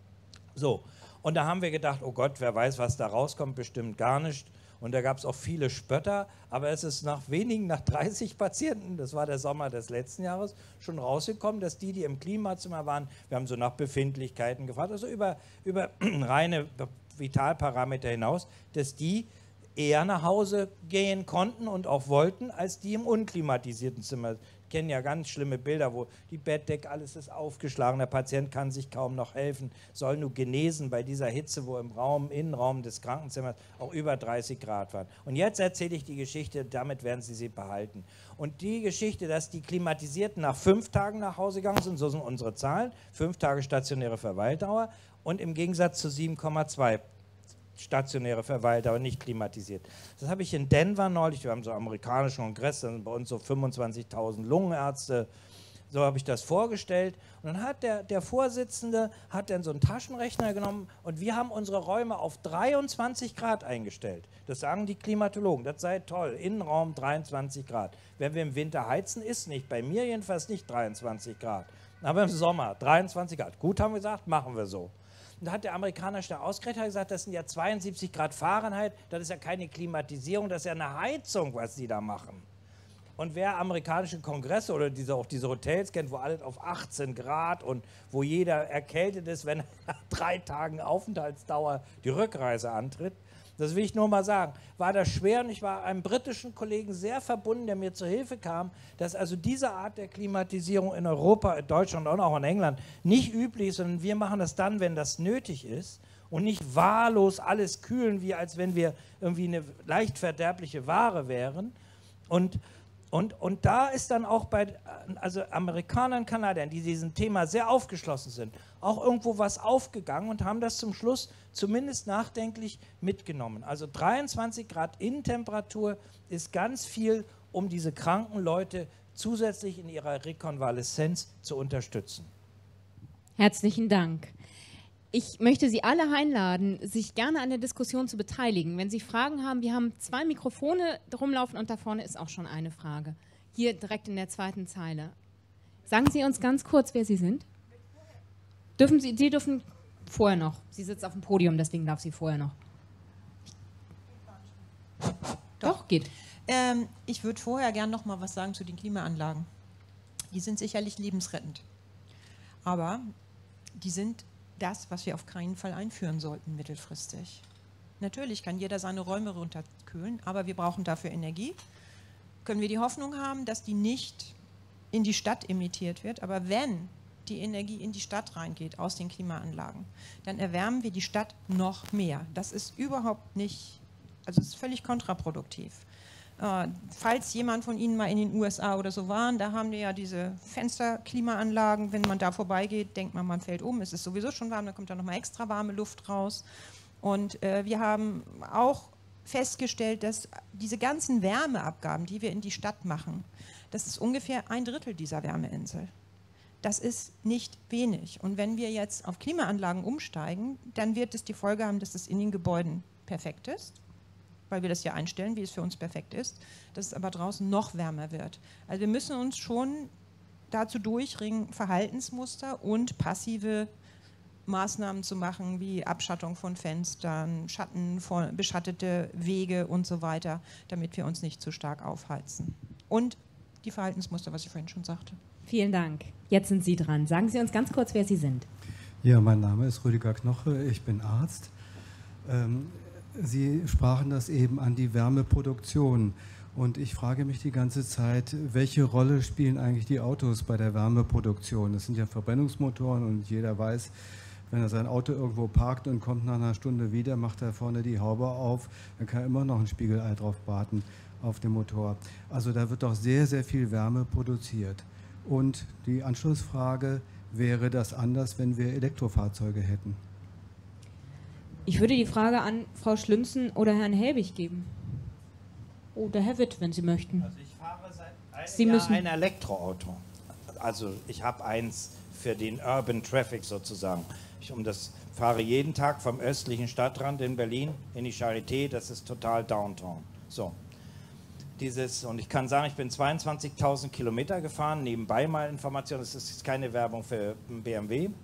So, und da haben wir gedacht, oh Gott, wer weiß, was da rauskommt, bestimmt gar nicht. Und da gab es auch viele Spötter, aber es ist nach wenigen, nach dreißig Patienten, das war der Sommer des letzten Jahres, schon rausgekommen, dass die, die im Klimazimmer waren, wir haben so nach Befindlichkeiten gefragt, also über, über reine Vitalparameter hinaus, dass die eher nach Hause gehen konnten und auch wollten, als die im unklimatisierten Zimmer. Ich kenne ja ganz schlimme Bilder, wo die Bettdecke, alles ist aufgeschlagen, der Patient kann sich kaum noch helfen, soll nur genesen bei dieser Hitze, wo im Raum, Innenraum des Krankenzimmers auch über dreißig Grad waren. Und jetzt erzähle ich die Geschichte, damit werden Sie sie behalten. Und die Geschichte, dass die Klimatisierten nach fünf Tagen nach Hause gegangen sind, so sind unsere Zahlen, fünf Tage stationäre Verweildauer und im Gegensatz zu sieben Komma zwei stationäre Verweildauer, nicht klimatisiert. Das habe ich in Denver neulich, wir haben so einen amerikanischen Kongress, da sind bei uns so fünfundzwanzigtausend Lungenärzte, so habe ich das vorgestellt. Und dann hat der, der Vorsitzende hat dann so einen Taschenrechner genommen und wir haben unsere Räume auf dreiundzwanzig Grad eingestellt. Das sagen die Klimatologen, das sei toll, Innenraum dreiundzwanzig Grad. Wenn wir im Winter heizen, ist nicht, bei mir jedenfalls nicht dreiundzwanzig Grad, aber im Sommer dreiundzwanzig Grad. Gut, haben wir gesagt, machen wir so. Und da hat der Amerikaner schnell ausgerechnet, gesagt, das sind ja zweiundsiebzig Grad Fahrenheit, das ist ja keine Klimatisierung, das ist ja eine Heizung, was die da machen. Und wer amerikanische Kongresse oder diese, auch diese Hotels kennt, wo alles auf achtzehn Grad und wo jeder erkältet ist, wenn er nach drei Tagen Aufenthaltsdauer die Rückreise antritt, das will ich nur mal sagen, war das schwer und ich war einem britischen Kollegen sehr verbunden, der mir zur Hilfe kam, dass also diese Art der Klimatisierung in Europa, in Deutschland und auch in England nicht üblich ist, sondern wir machen das dann, wenn das nötig ist und nicht wahllos alles kühlen, wie als wenn wir irgendwie eine leicht verderbliche Ware wären. Und Und, und da ist dann auch bei also Amerikanern, Kanadiern, die diesem Thema sehr aufgeschlossen sind, auch irgendwo was aufgegangen und haben das zum Schluss zumindest nachdenklich mitgenommen. Also dreiundzwanzig Grad Innentemperatur ist ganz viel, um diese kranken Leute zusätzlich in ihrer Rekonvaleszenz zu unterstützen. Herzlichen Dank. Ich möchte Sie alle einladen, sich gerne an der Diskussion zu beteiligen. Wenn Sie Fragen haben, wir haben zwei Mikrofone rumlaufen und da vorne ist auch schon eine Frage. Hier direkt in der zweiten Zeile. Sagen Sie uns ganz kurz, wer Sie sind. Dürfen Sie, Sie dürfen vorher noch. Sie sitzt auf dem Podium, deswegen darf sie vorher noch. Doch, Doch geht. Ähm, ich würde vorher gerne noch mal was sagen zu den Klimaanlagen. Die sind sicherlich lebensrettend. Aber die sind das, was wir auf keinen Fall einführen sollten mittelfristig. Natürlich kann jeder seine Räume runterkühlen, aber wir brauchen dafür Energie. Können wir die Hoffnung haben, dass die nicht in die Stadt emittiert wird, aber wenn die Energie in die Stadt reingeht aus den Klimaanlagen, dann erwärmen wir die Stadt noch mehr. Das ist überhaupt nicht, also es ist völlig kontraproduktiv. Äh, falls jemand von Ihnen mal in den U S A oder so waren, da haben die ja diese Fensterklimaanlagen. Wenn man da vorbeigeht, denkt man, man fällt um. Es ist sowieso schon warm, da kommt da nochmal extra warme Luft raus. Und äh, wir haben auch festgestellt, dass diese ganzen Wärmeabgaben, die wir in die Stadt machen, das ist ungefähr ein Drittel dieser Wärmeinsel. Das ist nicht wenig. Und wenn wir jetzt auf Klimaanlagen umsteigen, dann wird es die Folge haben, dass es in den Gebäuden perfekt ist, weil wir das ja einstellen, wie es für uns perfekt ist, dass es aber draußen noch wärmer wird. Also wir müssen uns schon dazu durchringen, Verhaltensmuster und passive Maßnahmen zu machen, wie Abschattung von Fenstern, Schatten von beschattete Wege und so weiter, damit wir uns nicht zu stark aufheizen. Und die Verhaltensmuster, was ich vorhin schon sagte. Vielen Dank. Jetzt sind Sie dran. Sagen Sie uns ganz kurz, wer Sie sind. Ja, mein Name ist Rüdiger Knoche, ich bin Arzt. Ähm, Sie sprachen das eben an, die Wärmeproduktion. Und ich frage mich die ganze Zeit, welche Rolle spielen eigentlich die Autos bei der Wärmeproduktion? Das sind ja Verbrennungsmotoren und jeder weiß, wenn er sein Auto irgendwo parkt und kommt nach einer Stunde wieder, macht er vorne die Haube auf, dann kann er immer noch ein Spiegelei drauf warten auf dem Motor. Also da wird doch sehr, sehr viel Wärme produziert. Und die Anschlussfrage, wäre das anders, wenn wir Elektrofahrzeuge hätten? Ich würde die Frage an Frau Schlünzen oder Herrn Helbig geben. Oh, der Herr Witt, wenn Sie möchten. Also ich fahre seit einem Sie Jahr müssen ein Elektroauto. Also ich habe eins für den Urban Traffic sozusagen. Ich um das fahre jeden Tag vom östlichen Stadtrand in Berlin in die Charité, das ist total Downtown. So. Dieses, und ich kann sagen, ich bin zweiundzwanzigtausend Kilometer gefahren, nebenbei mal Information, das ist jetzt keine Werbung für B M W.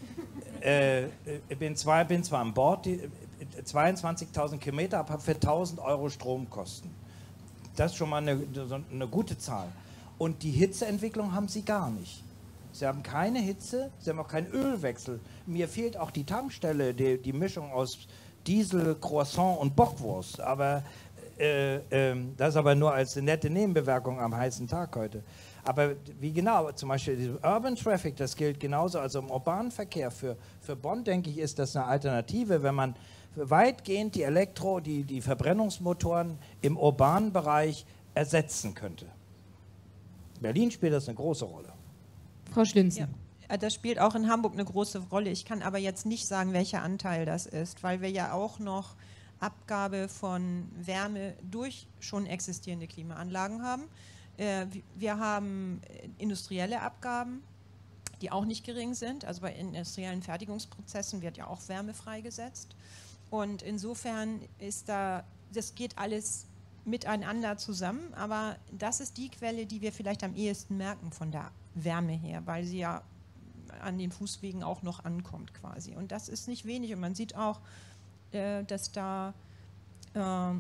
äh, ich bin, zwei, bin zwar an Bord, die, zweiundzwanzigtausend Kilometer, aber habe für tausend Euro Stromkosten. Das ist schon mal eine, eine gute Zahl. Und die Hitzeentwicklung haben sie gar nicht. Sie haben keine Hitze, sie haben auch keinen Ölwechsel. Mir fehlt auch die Tankstelle, die, die Mischung aus Diesel, Croissant und Bockwurst. Aber äh, äh, das ist aber nur als eine nette Nebenbemerkung am heißen Tag heute. Aber wie genau, zum Beispiel diesem Urban Traffic, das gilt genauso, also im urbanen Verkehr. Für, für Bonn, denke ich, ist das eine Alternative, wenn man weitgehend die Elektro-, die, die Verbrennungsmotoren im urbanen Bereich ersetzen könnte. In Berlin spielt das eine große Rolle. Frau Schlinzen. Ja, das spielt auch in Hamburg eine große Rolle. Ich kann aber jetzt nicht sagen, welcher Anteil das ist, weil wir ja auch noch Abgabe von Wärme durch schon existierende Klimaanlagen haben. Äh, wir haben industrielle Abgaben, die auch nicht gering sind. Also bei industriellen Fertigungsprozessen wird ja auch Wärme freigesetzt. Und insofern ist da, das geht alles miteinander zusammen, aber das ist die Quelle, die wir vielleicht am ehesten merken von der Wärme her, weil sie ja an den Fußwegen auch noch ankommt quasi. Und das ist nicht wenig und man sieht auch, äh, dass da, äh,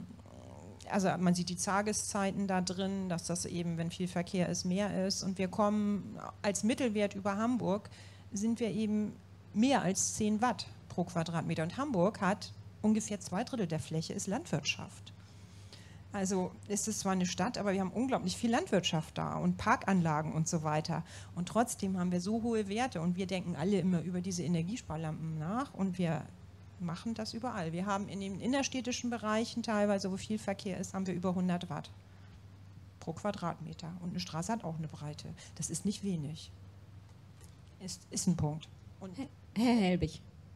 also man sieht die Tageszeiten da drin, dass das eben, wenn viel Verkehr ist, mehr ist und wir kommen als Mittelwert über Hamburg, sind wir eben mehr als zehn Watt pro Quadratmeter und Hamburg hat ungefähr zwei Drittel der Fläche ist Landwirtschaft. Also ist es zwar eine Stadt, aber wir haben unglaublich viel Landwirtschaft da und Parkanlagen und so weiter. Und trotzdem haben wir so hohe Werte und wir denken alle immer über diese Energiesparlampen nach und wir machen das überall. Wir haben in den innerstädtischen Bereichen teilweise, wo viel Verkehr ist, haben wir über hundert Watt pro Quadratmeter. Und eine Straße hat auch eine Breite. Das ist nicht wenig. Ist, ist ein Punkt. Und Herr Helbig.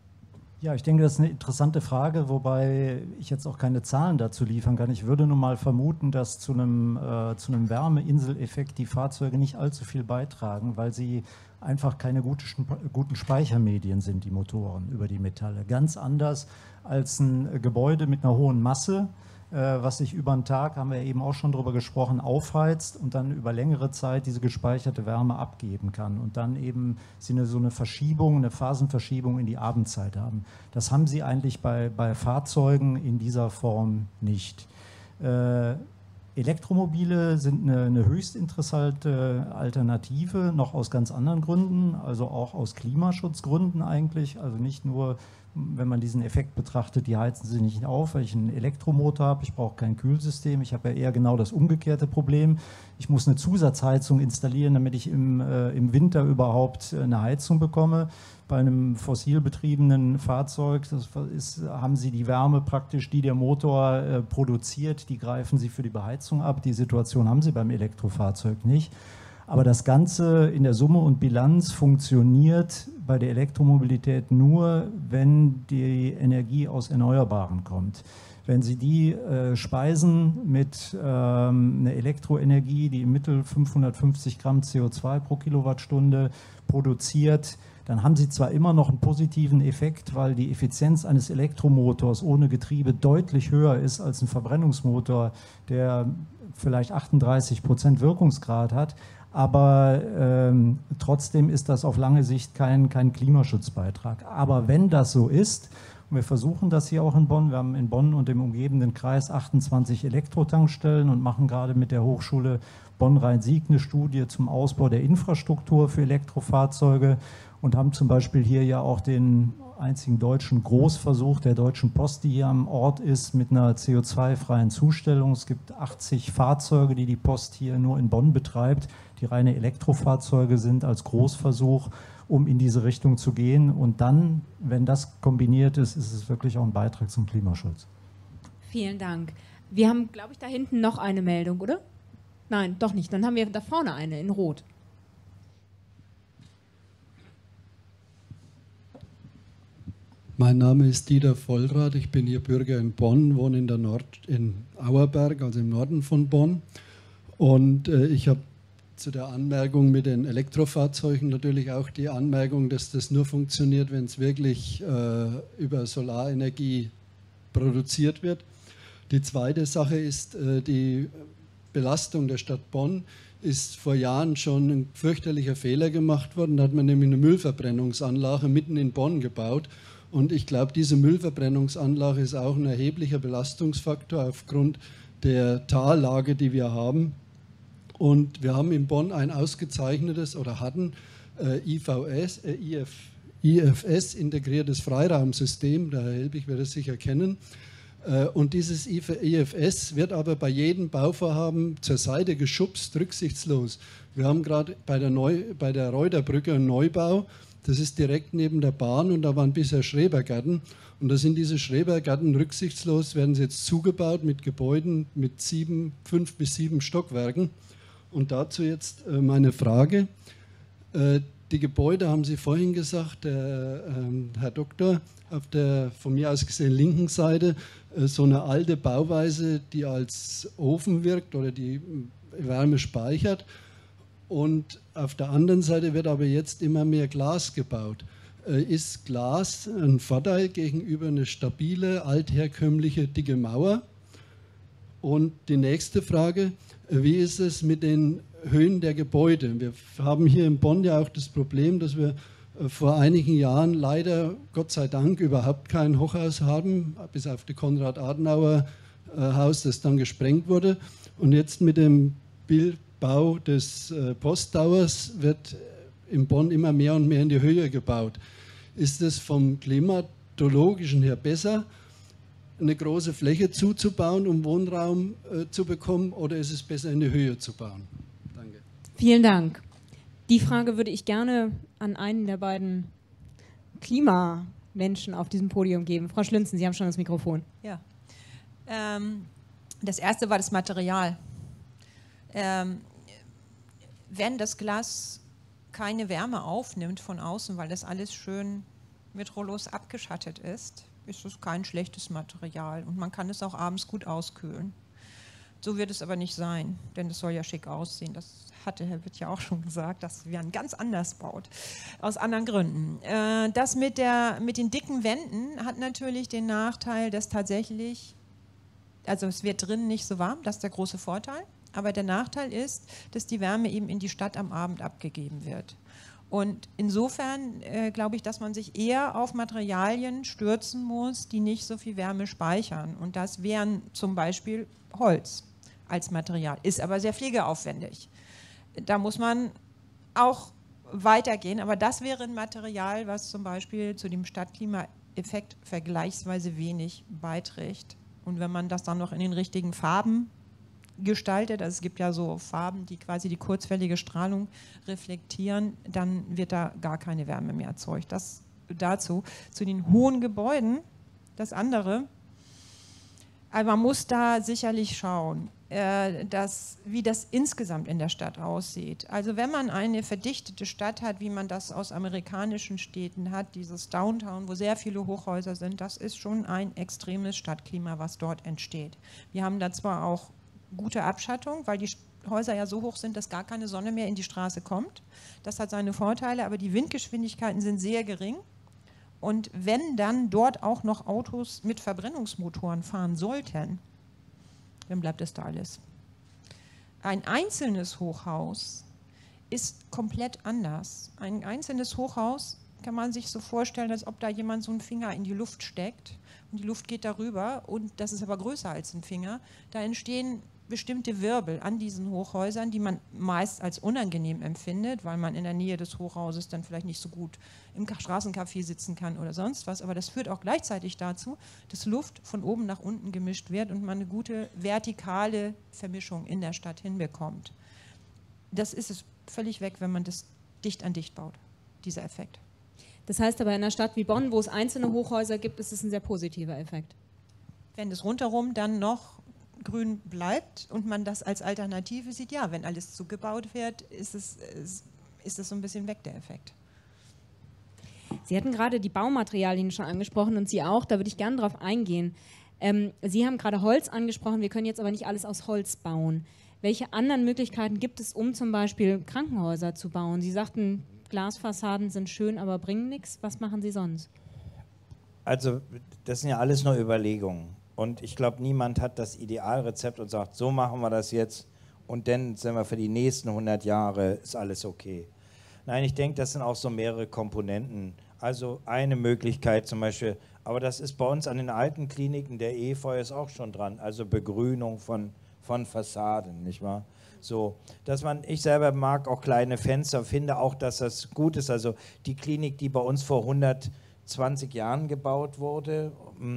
Ja, ich denke, das ist eine interessante Frage, wobei ich jetzt auch keine Zahlen dazu liefern kann. Ich würde nun mal vermuten, dass zu einem, äh, zu einem Wärmeinseleffekt die Fahrzeuge nicht allzu viel beitragen, weil sie einfach keine gute, guten Speichermedien sind, die Motoren über die Metalle. Ganz anders als ein Gebäude mit einer hohen Masse, äh, was sich über einen Tag, haben wir eben auch schon drüber gesprochen, aufheizt und dann über längere Zeit diese gespeicherte Wärme abgeben kann und dann eben sie eine, so eine Verschiebung, eine Phasenverschiebung in die Abendzeit haben. Das haben sie eigentlich bei, bei Fahrzeugen in dieser Form nicht. Äh, Elektromobile sind eine, eine höchst interessante Alternative, noch aus ganz anderen Gründen, also auch aus Klimaschutzgründen eigentlich, also nicht nur, wenn man diesen Effekt betrachtet, die heizen sie nicht auf, weil ich einen Elektromotor habe, ich brauche kein Kühlsystem, ich habe ja eher genau das umgekehrte Problem. Ich muss eine Zusatzheizung installieren, damit ich im, äh, im Winter überhaupt eine Heizung bekomme. Bei einem fossil betriebenen Fahrzeug das ist, haben Sie die Wärme praktisch, die der Motor äh, produziert, die greifen Sie für die Beheizung ab. Die Situation haben Sie beim Elektrofahrzeug nicht. Aber das Ganze in der Summe und Bilanz funktioniert bei der Elektromobilität nur, wenn die Energie aus Erneuerbaren kommt. Wenn Sie die äh, speisen mit ähm, einer Elektroenergie, die im Mittel fünfhundertfünfzig Gramm C O zwei pro Kilowattstunde produziert, dann haben Sie zwar immer noch einen positiven Effekt, weil die Effizienz eines Elektromotors ohne Getriebe deutlich höher ist als ein Verbrennungsmotor, der vielleicht achtunddreißig Prozent Wirkungsgrad hat, aber ähm, trotzdem ist das auf lange Sicht kein, kein Klimaschutzbeitrag. Aber wenn das so ist, und wir versuchen das hier auch in Bonn, wir haben in Bonn und im umgebenden Kreis achtundzwanzig Elektrotankstellen und machen gerade mit der Hochschule Bonn-Rhein-Sieg eine Studie zum Ausbau der Infrastruktur für Elektrofahrzeuge und haben zum Beispiel hier ja auch den einzigen deutschen Großversuch der Deutschen Post, die hier am Ort ist, mit einer C O zwei freien Zustellung. Es gibt achtzig Fahrzeuge, die die Post hier nur in Bonn betreibt, die reine Elektrofahrzeuge sind als Großversuch, um in diese Richtung zu gehen. Und dann, wenn das kombiniert ist, ist es wirklich auch ein Beitrag zum Klimaschutz. Vielen Dank. Wir haben, glaube ich, da hinten noch eine Meldung, oder? Nein, doch nicht. Dann haben wir da vorne eine in Rot. Mein Name ist Dieter Vollrath, ich bin hier Bürger in Bonn, wohne in der Nord in Auerberg, also im Norden von Bonn. Und äh, ich habe zu der Anmerkung mit den Elektrofahrzeugen natürlich auch die Anmerkung, dass das nur funktioniert, wenn es wirklich äh, über Solarenergie produziert wird. Die zweite Sache ist, äh, die Belastung der Stadt Bonn ist vor Jahren schon ein fürchterlicher Fehler gemacht worden. Da hat man nämlich eine Müllverbrennungsanlage mitten in Bonn gebaut. Und ich glaube, diese Müllverbrennungsanlage ist auch ein erheblicher Belastungsfaktor aufgrund der Tallage, die wir haben. Und wir haben in Bonn ein ausgezeichnetes oder hatten äh, I V S, äh, I F, I F S, integriertes Freiraumsystem, der Herr Helbig wird es sicher kennen. Äh, und dieses I F S wird aber bei jedem Bauvorhaben zur Seite geschubst, rücksichtslos. Wir haben gerade bei der, Neu, bei der Reuterbrücke einen Neubau. Das ist direkt neben der Bahn und da waren bisher Schrebergärten. Und da sind diese Schrebergärten rücksichtslos, werden sie jetzt zugebaut mit Gebäuden mit sieben, fünf bis sieben Stockwerken. Und dazu jetzt äh, meine Frage. Äh, die Gebäude, haben Sie vorhin gesagt, der äh, Herr Doktor, auf der von mir aus gesehen linken Seite, äh, so eine alte Bauweise, die als Ofen wirkt oder die Wärme speichert. Und auf der anderen Seite wird aber jetzt immer mehr Glas gebaut. Äh, ist Glas ein Vorteil gegenüber einer stabile, altherkömmliche, dicke Mauer? Und die nächste Frage, äh, wie ist es mit den Höhen der Gebäude? Wir haben hier in Bonn ja auch das Problem, dass wir äh, vor einigen Jahren leider, Gott sei Dank, überhaupt kein Hochhaus haben, bis auf das Konrad-Adenauer-Haus, das dann gesprengt wurde. Und jetzt mit dem Bild Bau des äh, Posttowers wird in Bonn immer mehr und mehr in die Höhe gebaut. Ist es vom klimatologischen her besser, eine große Fläche zuzubauen, um Wohnraum äh, zu bekommen, oder ist es besser, in die Höhe zu bauen? Danke. Vielen Dank. Die Frage würde ich gerne an einen der beiden Klimamenschen auf diesem Podium geben. Frau Schlünzen, Sie haben schon das Mikrofon. Ja. Ähm, das erste war das Material. Ähm, wenn das Glas keine Wärme aufnimmt von außen, weil das alles schön mit-rollos abgeschattet ist, ist es kein schlechtes Material und man kann es auch abends gut auskühlen. So wird es aber nicht sein, denn es soll ja schick aussehen. Das hatte Herr Witt ja auch schon gesagt, dass man ganz anders baut, aus anderen Gründen. Äh, das mit, der, mit den dicken Wänden hat natürlich den Nachteil, dass tatsächlich, also es wird drinnen nicht so warm, das ist der große Vorteil. Aber der Nachteil ist, dass die Wärme eben in die Stadt am Abend abgegeben wird. Und insofern äh, glaube ich, dass man sich eher auf Materialien stürzen muss, die nicht so viel Wärme speichern. Und das wären zum Beispiel Holz als Material, ist aber sehr pflegeaufwendig. Da muss man auch weitergehen, aber das wäre ein Material, was zum Beispiel zu dem Stadtklimaeffekt vergleichsweise wenig beiträgt. Und wenn man das dann noch in den richtigen Farben gestaltet, also es gibt ja so Farben, die quasi die kurzwellige Strahlung reflektieren, dann wird da gar keine Wärme mehr erzeugt. Das dazu. Zu den hohen Gebäuden, das andere, aber man muss da sicherlich schauen, äh, dass, wie das insgesamt in der Stadt aussieht. Also wenn man eine verdichtete Stadt hat, wie man das aus amerikanischen Städten hat, dieses Downtown, wo sehr viele Hochhäuser sind, das ist schon ein extremes Stadtklima, was dort entsteht. Wir haben da zwar auch gute Abschattung, weil die Häuser ja so hoch sind, dass gar keine Sonne mehr in die Straße kommt. Das hat seine Vorteile, aber die Windgeschwindigkeiten sind sehr gering. Und wenn dann dort auch noch Autos mit Verbrennungsmotoren fahren sollten, dann bleibt es da alles. Ein einzelnes Hochhaus ist komplett anders. Ein einzelnes Hochhaus kann man sich so vorstellen, als ob da jemand so einen Finger in die Luft steckt und die Luft geht darüber und das ist aber größer als ein Finger. Da entstehen bestimmte Wirbel an diesen Hochhäusern, die man meist als unangenehm empfindet, weil man in der Nähe des Hochhauses dann vielleicht nicht so gut im Straßencafé sitzen kann oder sonst was. Aber das führt auch gleichzeitig dazu, dass Luft von oben nach unten gemischt wird und man eine gute vertikale Vermischung in der Stadt hinbekommt. Das ist es völlig weg, wenn man das dicht an dicht baut, dieser Effekt. Das heißt aber in einer Stadt wie Bonn, wo es einzelne Hochhäuser gibt, ist es ein sehr positiver Effekt. Wenn es rundherum dann noch grün bleibt und man das als Alternative sieht, ja, wenn alles zugebaut wird, ist es, ist es so ein bisschen weg, der Effekt. Sie hatten gerade die Baumaterialien schon angesprochen und Sie auch, da würde ich gerne drauf eingehen. Ähm, Sie haben gerade Holz angesprochen, wir können jetzt aber nicht alles aus Holz bauen. Welche anderen Möglichkeiten gibt es, um zum Beispiel Krankenhäuser zu bauen? Sie sagten, Glasfassaden sind schön, aber bringen nichts. Was machen Sie sonst? Also das sind ja alles nur Überlegungen. Und ich glaube, niemand hat das Idealrezept und sagt, so machen wir das jetzt und dann sind wir für die nächsten hundert Jahre, ist alles okay. Nein, ich denke, das sind auch so mehrere Komponenten. Also eine Möglichkeit zum Beispiel, aber das ist bei uns an den alten Kliniken, der Efeu ist auch schon dran, also Begrünung von, von Fassaden, nicht wahr? So, dass man, ich selber mag auch kleine Fenster, finde auch, dass das gut ist. Also die Klinik, die bei uns vor hundertzwanzig Jahren gebaut wurde,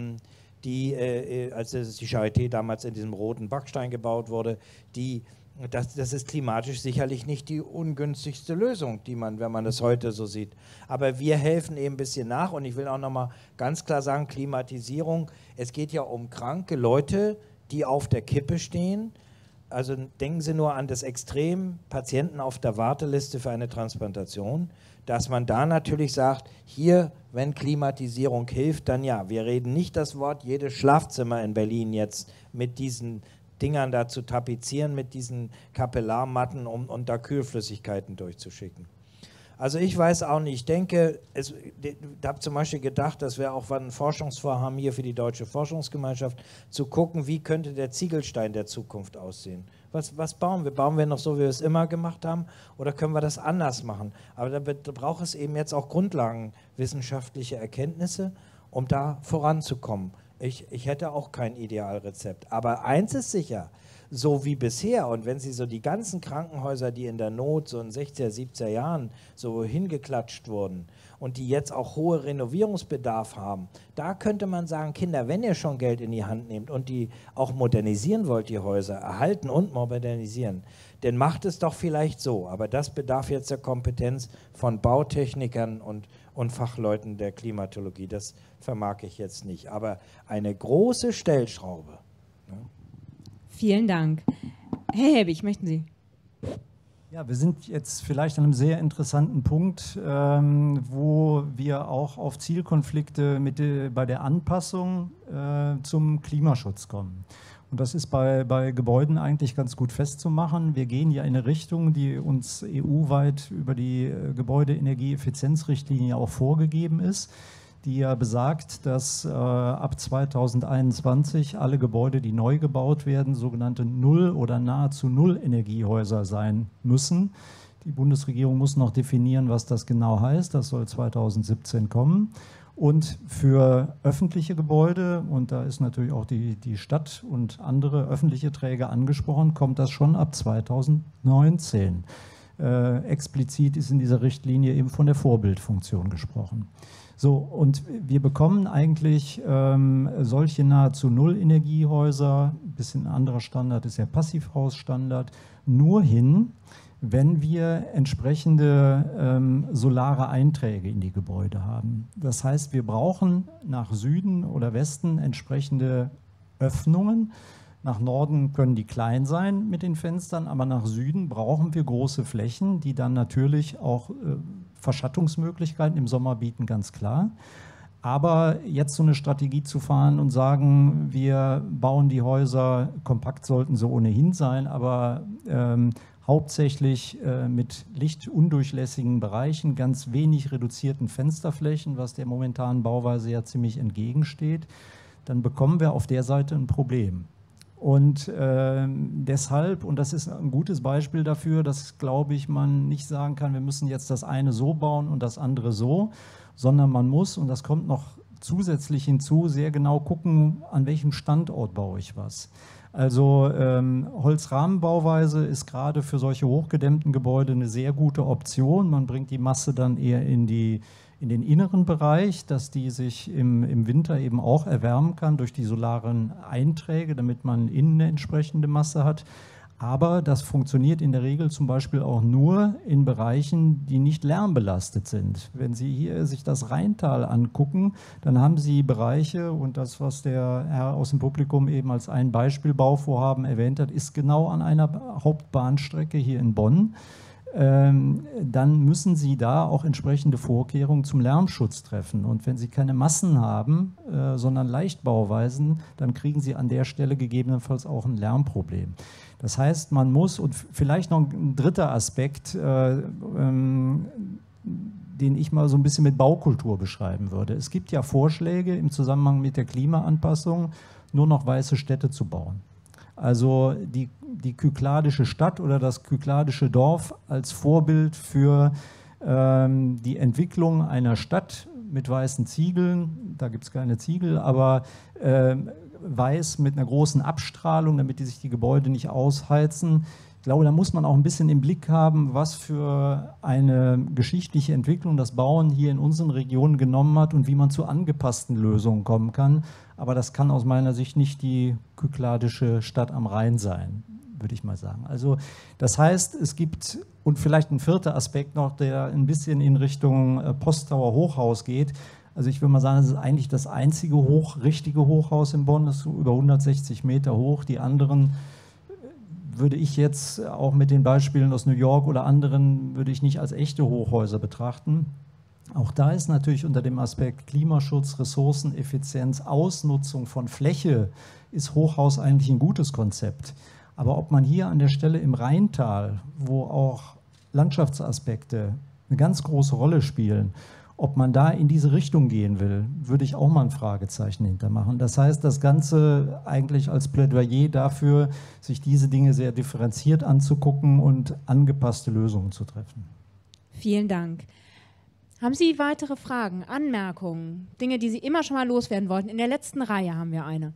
die, äh, als die Charité damals in diesem roten Backstein gebaut wurde, die, das, das ist klimatisch sicherlich nicht die ungünstigste Lösung, die man, wenn man das heute so sieht. Aber wir helfen eben ein bisschen nach und ich will auch nochmal ganz klar sagen, Klimatisierung, es geht ja um kranke Leute, die auf der Kippe stehen. Also denken Sie nur an das Extrem, Patienten auf der Warteliste für eine Transplantation, dass man da natürlich sagt, hier, wenn Klimatisierung hilft, dann ja. Wir reden nicht das Wort, jedes Schlafzimmer in Berlin jetzt mit diesen Dingern da zu tapezieren, mit diesen Kapillarmatten, um, um da Kühlflüssigkeiten durchzuschicken. Also ich weiß auch nicht, ich denke, es, ich habe zum Beispiel gedacht, das wäre auch ein Forschungsvorhaben hier für die Deutsche Forschungsgemeinschaft, zu gucken, wie könnte der Ziegelstein der Zukunft aussehen. Was, was bauen wir? Bauen wir noch so, wie wir es immer gemacht haben, oder können wir das anders machen? Aber da, da braucht es eben jetzt auch grundlagenwissenschaftliche Erkenntnisse, um da voranzukommen. Ich, ich hätte auch kein Idealrezept. Aber eins ist sicher, so wie bisher, und wenn Sie so die ganzen Krankenhäuser, die in der Not so in den sechziger, siebziger Jahren so hingeklatscht wurden und die jetzt auch hohe Renovierungsbedarf haben, da könnte man sagen, Kinder, wenn ihr schon Geld in die Hand nehmt und die auch modernisieren wollt, die Häuser, erhalten und modernisieren, dann macht es doch vielleicht so. Aber das bedarf jetzt der Kompetenz von Bautechnikern und, und Fachleuten der Klimatologie. Das vermag ich jetzt nicht. Aber eine große Stellschraube. Ne? Vielen Dank. Herr Helbig, möchten Sie? Ja, wir sind jetzt vielleicht an einem sehr interessanten Punkt, ähm, wo wir auch auf Zielkonflikte mit de, bei der Anpassung äh, zum Klimaschutz kommen. Und das ist bei, bei Gebäuden eigentlich ganz gut festzumachen. Wir gehen ja in eine Richtung, die uns E U-weit über die äh, Gebäudeenergieeffizienzrichtlinie auch vorgegeben ist, die ja besagt, dass äh, ab zweitausendeinundzwanzig alle Gebäude, die neu gebaut werden, sogenannte Null- oder nahezu Null-Energiehäuser sein müssen. Die Bundesregierung muss noch definieren, was das genau heißt. Das soll zweitausendsiebzehn kommen. Und für öffentliche Gebäude, und da ist natürlich auch die, die Stadt und andere öffentliche Träger angesprochen, kommt das schon ab zweitausendneunzehn. Äh, explizit ist in dieser Richtlinie eben von der Vorbildfunktion gesprochen. So, und wir bekommen eigentlich ähm, solche nahezu Null-Energiehäuser, ein bisschen anderer Standard ist ja Passivhausstandard, nur hin, wenn wir entsprechende ähm, solare Einträge in die Gebäude haben. Das heißt, wir brauchen nach Süden oder Westen entsprechende Öffnungen. Nach Norden können die klein sein mit den Fenstern, aber nach Süden brauchen wir große Flächen, die dann natürlich auch äh, Verschattungsmöglichkeiten im Sommer bieten, ganz klar. Aber jetzt so eine Strategie zu fahren und sagen, wir bauen die Häuser, kompakt sollten sie ohnehin sein, aber ähm, hauptsächlich äh, mit lichtundurchlässigen Bereichen, ganz wenig reduzierten Fensterflächen, was der momentanen Bauweise ja ziemlich entgegensteht, dann bekommen wir auf der Seite ein Problem. Und äh, deshalb, und das ist ein gutes Beispiel dafür, dass, glaube ich, man nicht sagen kann, wir müssen jetzt das eine so bauen und das andere so, sondern man muss, und das kommt noch zusätzlich hinzu, sehr genau gucken, an welchem Standort baue ich was. Also ähm, Holzrahmenbauweise ist gerade für solche hochgedämmten Gebäude eine sehr gute Option. Man bringt die Masse dann eher in die in den inneren Bereich, dass die sich im, im Winter eben auch erwärmen kann durch die solaren Einträge, damit man innen eine entsprechende Masse hat. Aber das funktioniert in der Regel zum Beispiel auch nur in Bereichen, die nicht lärmbelastet sind. Wenn Sie hier sich das Rheintal angucken, dann haben Sie Bereiche, und das, was der Herr aus dem Publikum eben als ein Beispiel Bauvorhaben erwähnt hat, ist genau an einer Hauptbahnstrecke hier in Bonn. ähm, dann müssen Sie da auch entsprechende Vorkehrungen zum Lärmschutz treffen. Und wenn Sie keine Massen haben, äh, sondern Leichtbauweisen, dann kriegen Sie an der Stelle gegebenenfalls auch ein Lärmproblem. Das heißt, man muss, und vielleicht noch ein dritter Aspekt, äh, ähm, den ich mal so ein bisschen mit Baukultur beschreiben würde. Es gibt ja Vorschläge im Zusammenhang mit der Klimaanpassung, nur noch weiße Städte zu bauen. Also die, die kykladische Stadt oder das kykladische Dorf als Vorbild für ähm, die Entwicklung einer Stadt mit weißen Ziegeln, da gibt es keine Ziegel, aber äh, weiß mit einer großen Abstrahlung, damit die sich die Gebäude nicht ausheizen. Ich glaube, da muss man auch ein bisschen im Blick haben, was für eine geschichtliche Entwicklung das Bauen hier in unseren Regionen genommen hat und wie man zu angepassten Lösungen kommen kann. Aber das kann aus meiner Sicht nicht die kykladische Stadt am Rhein sein, würde ich mal sagen. Also das heißt, es gibt, und vielleicht ein vierter Aspekt noch, der ein bisschen in Richtung Posttower Hochhaus geht. Also ich würde mal sagen, das ist eigentlich das einzige hoch, richtige Hochhaus in Bonn, das ist so über hundertsechzig Meter hoch. Die anderen würde ich jetzt auch mit den Beispielen aus New York oder anderen, würde ich nicht als echte Hochhäuser betrachten. Auch da ist natürlich unter dem Aspekt Klimaschutz, Ressourceneffizienz, Ausnutzung von Fläche, ist Hochhaus eigentlich ein gutes Konzept. Aber ob man hier an der Stelle im Rheintal, wo auch Landschaftsaspekte eine ganz große Rolle spielen, ob man da in diese Richtung gehen will, würde ich auch mal ein Fragezeichen hintermachen. Das heißt, das Ganze eigentlich als Plädoyer dafür, sich diese Dinge sehr differenziert anzugucken und angepasste Lösungen zu treffen. Vielen Dank. Haben Sie weitere Fragen, Anmerkungen, Dinge, die Sie immer schon mal loswerden wollten? In der letzten Reihe haben wir eine.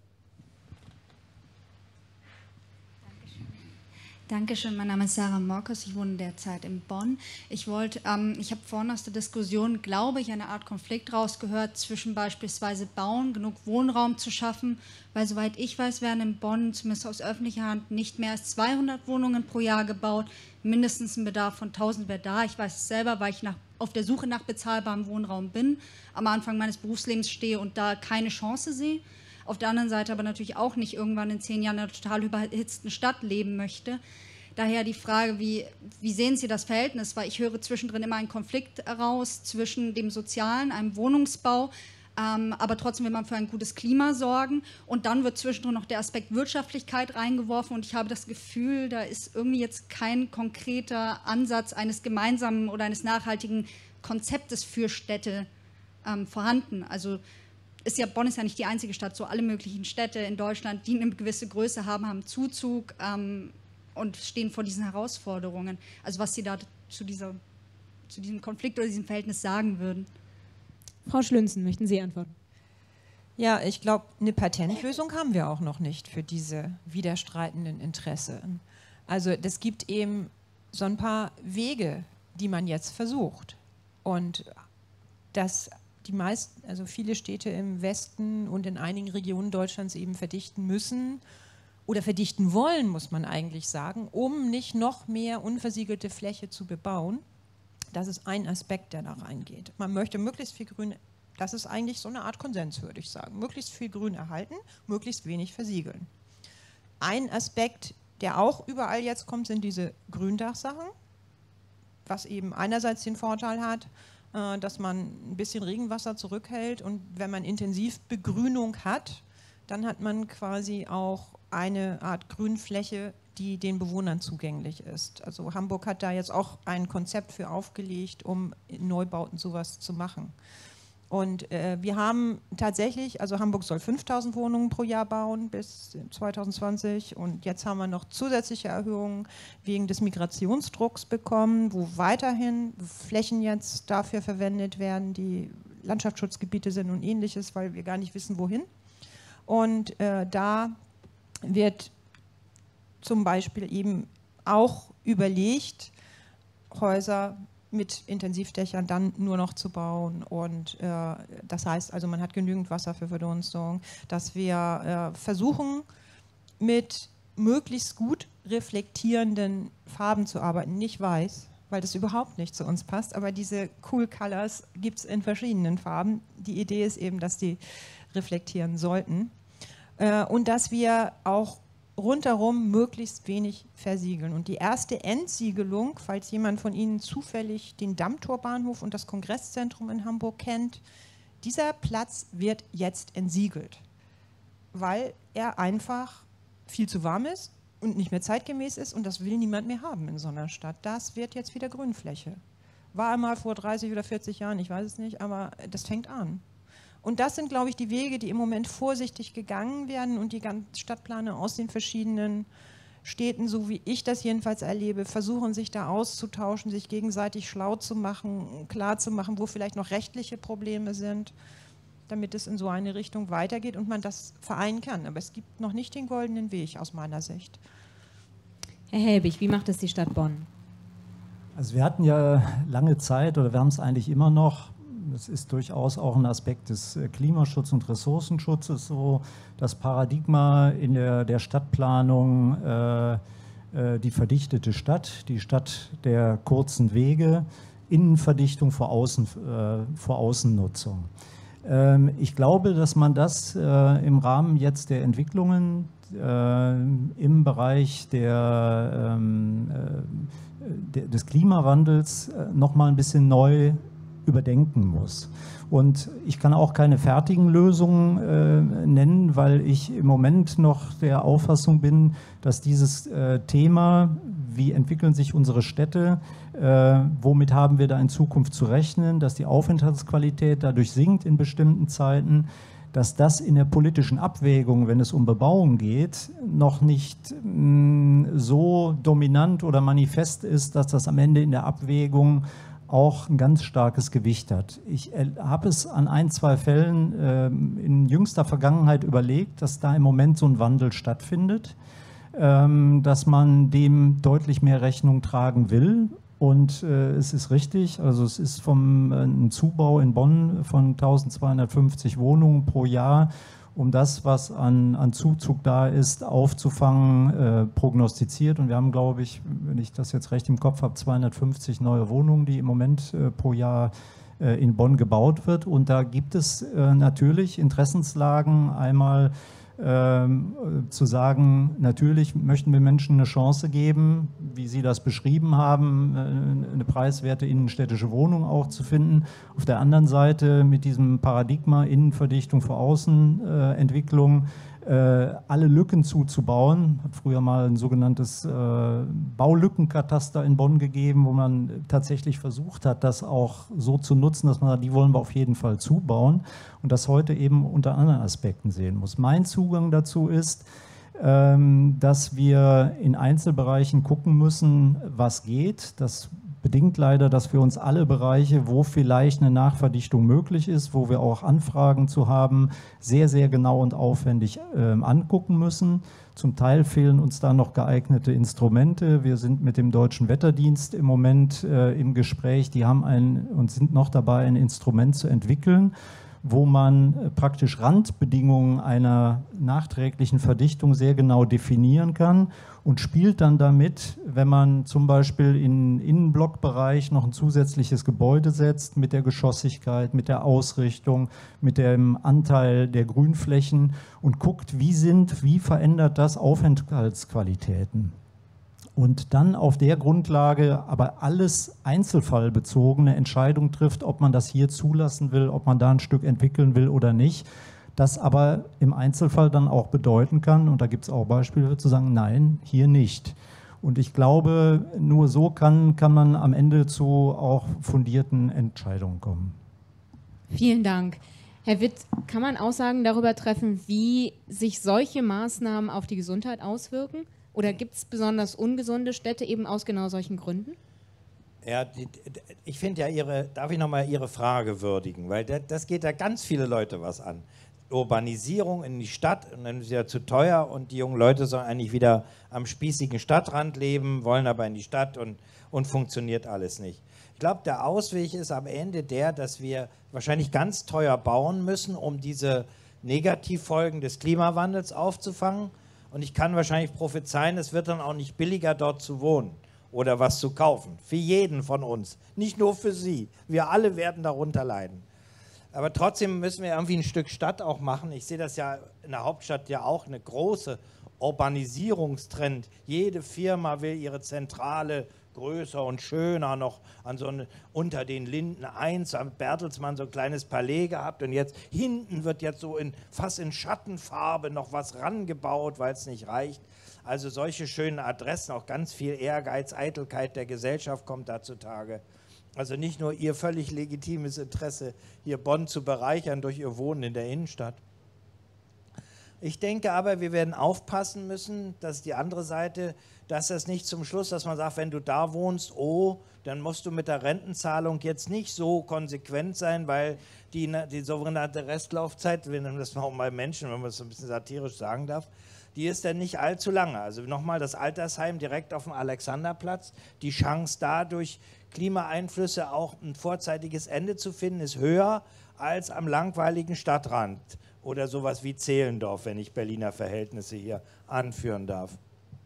Dankeschön, mein Name ist Sarah Morkos, ich wohne derzeit in Bonn. Ich wollte, ähm, ich habe vorhin aus der Diskussion, glaube ich, eine Art Konflikt rausgehört zwischen beispielsweise Bauen, genug Wohnraum zu schaffen, weil soweit ich weiß, werden in Bonn, zumindest aus öffentlicher Hand, nicht mehr als zweihundert Wohnungen pro Jahr gebaut, mindestens ein Bedarf von tausend wäre da. Ich weiß es selber, weil ich nach, auf der Suche nach bezahlbarem Wohnraum bin, am Anfang meines Berufslebens stehe und da keine Chance sehe. Auf der anderen Seite aber natürlich auch nicht irgendwann in zehn Jahren in einer total überhitzten Stadt leben möchte. Daher die Frage, wie, wie sehen Sie das Verhältnis? Weil ich höre zwischendrin immer einen Konflikt heraus zwischen dem Sozialen, einem Wohnungsbau, ähm, aber trotzdem will man für ein gutes Klima sorgen. Und dann wird zwischendrin noch der Aspekt Wirtschaftlichkeit reingeworfen. Und ich habe das Gefühl, da ist irgendwie jetzt kein konkreter Ansatz eines gemeinsamen oder eines nachhaltigen Konzeptes für Städte ähm, vorhanden. Also ist ja, Bonn ist ja nicht die einzige Stadt, so alle möglichen Städte in Deutschland, die eine gewisse Größe haben, haben Zuzug ähm, und stehen vor diesen Herausforderungen. Also was Sie da zu, dieser, zu diesem Konflikt oder diesem Verhältnis sagen würden. Frau Schlünzen, möchten Sie antworten? Ja, ich glaube, eine Patentlösung haben wir auch noch nicht für diese widerstreitenden Interessen. Also es gibt eben so ein paar Wege, die man jetzt versucht. Und das die meisten, also viele Städte im Westen und in einigen Regionen Deutschlands eben verdichten müssen oder verdichten wollen, muss man eigentlich sagen, um nicht noch mehr unversiegelte Fläche zu bebauen. Das ist ein Aspekt, der da reingeht. Man möchte möglichst viel Grün, das ist eigentlich so eine Art Konsens, würde ich sagen. Möglichst viel Grün erhalten, möglichst wenig versiegeln. Ein Aspekt, der auch überall jetzt kommt, sind diese Gründachsachen, was eben einerseits den Vorteil hat, dass man ein bisschen Regenwasser zurückhält und wenn man Intensivbegrünung hat, dann hat man quasi auch eine Art Grünfläche, die den Bewohnern zugänglich ist. Also Hamburg hat da jetzt auch ein Konzept für aufgelegt, um in Neubauten sowas zu machen. Und äh, wir haben tatsächlich, also Hamburg soll fünftausend Wohnungen pro Jahr bauen bis zwanzig zwanzig und jetzt haben wir noch zusätzliche Erhöhungen wegen des Migrationsdrucks bekommen, wo weiterhin Flächen jetzt dafür verwendet werden, die Landschaftsschutzgebiete sind und ähnliches, weil wir gar nicht wissen, wohin. Und äh, da wird zum Beispiel eben auch überlegt, Häuser mit Intensivdächern dann nur noch zu bauen und äh, das heißt also, man hat genügend Wasser für Verdunstung, dass wir äh, versuchen, mit möglichst gut reflektierenden Farben zu arbeiten, nicht weiß, weil das überhaupt nicht zu uns passt, aber diese Cool Colors gibt es in verschiedenen Farben. Die Idee ist eben, dass die reflektieren sollten äh, und dass wir auch rundherum möglichst wenig versiegeln. Und die erste Entsiegelung, falls jemand von Ihnen zufällig den Dammtorbahnhof und das Kongresszentrum in Hamburg kennt, dieser Platz wird jetzt entsiegelt, weil er einfach viel zu warm ist und nicht mehr zeitgemäß ist und das will niemand mehr haben in so einer Stadt. Das wird jetzt wieder Grünfläche. War einmal vor dreißig oder vierzig Jahren, ich weiß es nicht, aber das fängt an. Und das sind, glaube ich, die Wege, die im Moment vorsichtig gegangen werden und die ganzen Stadtplaner aus den verschiedenen Städten, so wie ich das jedenfalls erlebe, versuchen sich da auszutauschen, sich gegenseitig schlau zu machen, klar zu machen, wo vielleicht noch rechtliche Probleme sind, damit es in so eine Richtung weitergeht und man das vereinen kann. Aber es gibt noch nicht den goldenen Weg aus meiner Sicht. Herr Helbig, wie macht es die Stadt Bonn? Also wir hatten ja lange Zeit, oder wir haben es eigentlich immer noch, das ist durchaus auch ein Aspekt des Klimaschutz und Ressourcenschutzes so, das Paradigma in der, der Stadtplanung, äh, äh, die verdichtete Stadt, die Stadt der kurzen Wege, Innenverdichtung vor, Außen, äh, vor Außennutzung. Ähm, ich glaube, dass man das äh, im Rahmen jetzt der Entwicklungen äh, im Bereich der, ähm, äh, der, des Klimawandels äh, noch mal ein bisschen neu überdenken muss. Und ich kann auch keine fertigen Lösungen äh, nennen, weil ich im Moment noch der Auffassung bin, dass dieses äh, Thema, wie entwickeln sich unsere Städte, äh, womit haben wir da in Zukunft zu rechnen, dass die Aufenthaltsqualität dadurch sinkt in bestimmten Zeiten, dass das in der politischen Abwägung, wenn es um Bebauung geht, noch nicht mh, so dominant oder manifest ist, dass das am Ende in der Abwägung auch ein ganz starkes Gewicht hat. Ich habe es an ein, zwei Fällen äh, in jüngster Vergangenheit überlegt, dass da im Moment so ein Wandel stattfindet, ähm, dass man dem deutlich mehr Rechnung tragen will. Und äh, es ist richtig, also es ist vom äh, ein Zubau in Bonn von eintausendzweihundertfünfzig Wohnungen pro Jahr, um das, was an, an Zuzug da ist, aufzufangen, äh, prognostiziert. Und wir haben, glaube ich, wenn ich das jetzt recht im Kopf habe, zweihundertfünfzig neue Wohnungen, die im Moment äh, pro Jahr äh, in Bonn gebaut wird. Und da gibt es äh, natürlich Interessenslagen, einmal ähm, zu sagen, natürlich möchten wir Menschen eine Chance geben, wie Sie das beschrieben haben, äh, eine preiswerte innenstädtische Wohnung auch zu finden. Auf der anderen Seite mit diesem Paradigma Innenverdichtung vor Außenentwicklung äh, alle Lücken zuzubauen. Hat früher mal ein sogenanntes äh, Baulückenkataster in Bonn gegeben, wo man tatsächlich versucht hat, das auch so zu nutzen, dass man sagt, die wollen wir auf jeden Fall zubauen und das heute eben unter anderen Aspekten sehen muss. Mein Zugang dazu ist, ähm, dass wir in Einzelbereichen gucken müssen, was geht. Das bedingt leider, dass für uns alle Bereiche, wo vielleicht eine Nachverdichtung möglich ist, wo wir auch Anfragen zu haben, sehr, sehr genau und aufwendig äh, angucken müssen. Zum Teil fehlen uns da noch geeignete Instrumente. Wir sind mit dem Deutschen Wetterdienst im Moment äh, im Gespräch. Die haben ein, und sind noch dabei, ein Instrument zu entwickeln, wo man äh, praktisch Randbedingungen einer nachträglichen Verdichtung sehr genau definieren kann und spielt dann damit, wenn man zum Beispiel im Innenblockbereich noch ein zusätzliches Gebäude setzt, mit der Geschossigkeit, mit der Ausrichtung, mit dem Anteil der Grünflächen und guckt, wie sind, wie verändert das Aufenthaltsqualitäten. Und dann auf der Grundlage aber alles einzelfallbezogene Entscheidung trifft, ob man das hier zulassen will, ob man da ein Stück entwickeln will oder nicht. Das aber im Einzelfall dann auch bedeuten kann, und da gibt es auch Beispiele zu sagen, nein, hier nicht. Und ich glaube, nur so kann, kann man am Ende zu auch fundierten Entscheidungen kommen. Vielen Dank. Herr Witt, kann man Aussagen darüber treffen, wie sich solche Maßnahmen auf die Gesundheit auswirken? Oder gibt es besonders ungesunde Städte eben aus genau solchen Gründen? Ja, die, ich finde ja Ihre, darf ich nochmal Ihre Frage würdigen, weil das, das geht ja ganz viele Leute was an. Urbanisierung in die Stadt, und dann ist ja zu teuer und die jungen Leute sollen eigentlich wieder am spießigen Stadtrand leben, wollen aber in die Stadt und, und funktioniert alles nicht. Ich glaube, der Ausweg ist am Ende der, dass wir wahrscheinlich ganz teuer bauen müssen, um diese Negativfolgen des Klimawandels aufzufangen. Und ich kann wahrscheinlich prophezeien, es wird dann auch nicht billiger, dort zu wohnen oder was zu kaufen. Für jeden von uns, nicht nur für Sie. Wir alle werden darunter leiden. Aber trotzdem müssen wir irgendwie ein Stück Stadt auch machen. Ich sehe das ja in der Hauptstadt ja auch, eine große Urbanisierungstrend. Jede Firma will ihre Zentrale größer und schöner noch an so eine, unter den Linden eins, hat Bertelsmann so ein kleines Palais gehabt und jetzt hinten wird jetzt so in, fast in Schattenfarbe noch was rangebaut, weil es nicht reicht. Also solche schönen Adressen, auch ganz viel Ehrgeiz, Eitelkeit der Gesellschaft kommt da zutage. Also nicht nur ihr völlig legitimes Interesse, hier Bonn zu bereichern durch ihr Wohnen in der Innenstadt. Ich denke aber, wir werden aufpassen müssen, das ist die andere Seite, dass das nicht zum Schluss, dass man sagt, wenn du da wohnst, oh, dann musst du mit der Rentenzahlung jetzt nicht so konsequent sein, weil die, die sogenannte Restlaufzeit, wir nennen das mal Menschen, wenn man es ein bisschen satirisch sagen darf, die ist dann nicht allzu lange. Also nochmal das Altersheim direkt auf dem Alexanderplatz, die Chance da durch Klimaeinflüsse auch ein vorzeitiges Ende zu finden, ist höher als am langweiligen Stadtrand oder sowas wie Zehlendorf, wenn ich Berliner Verhältnisse hier anführen darf.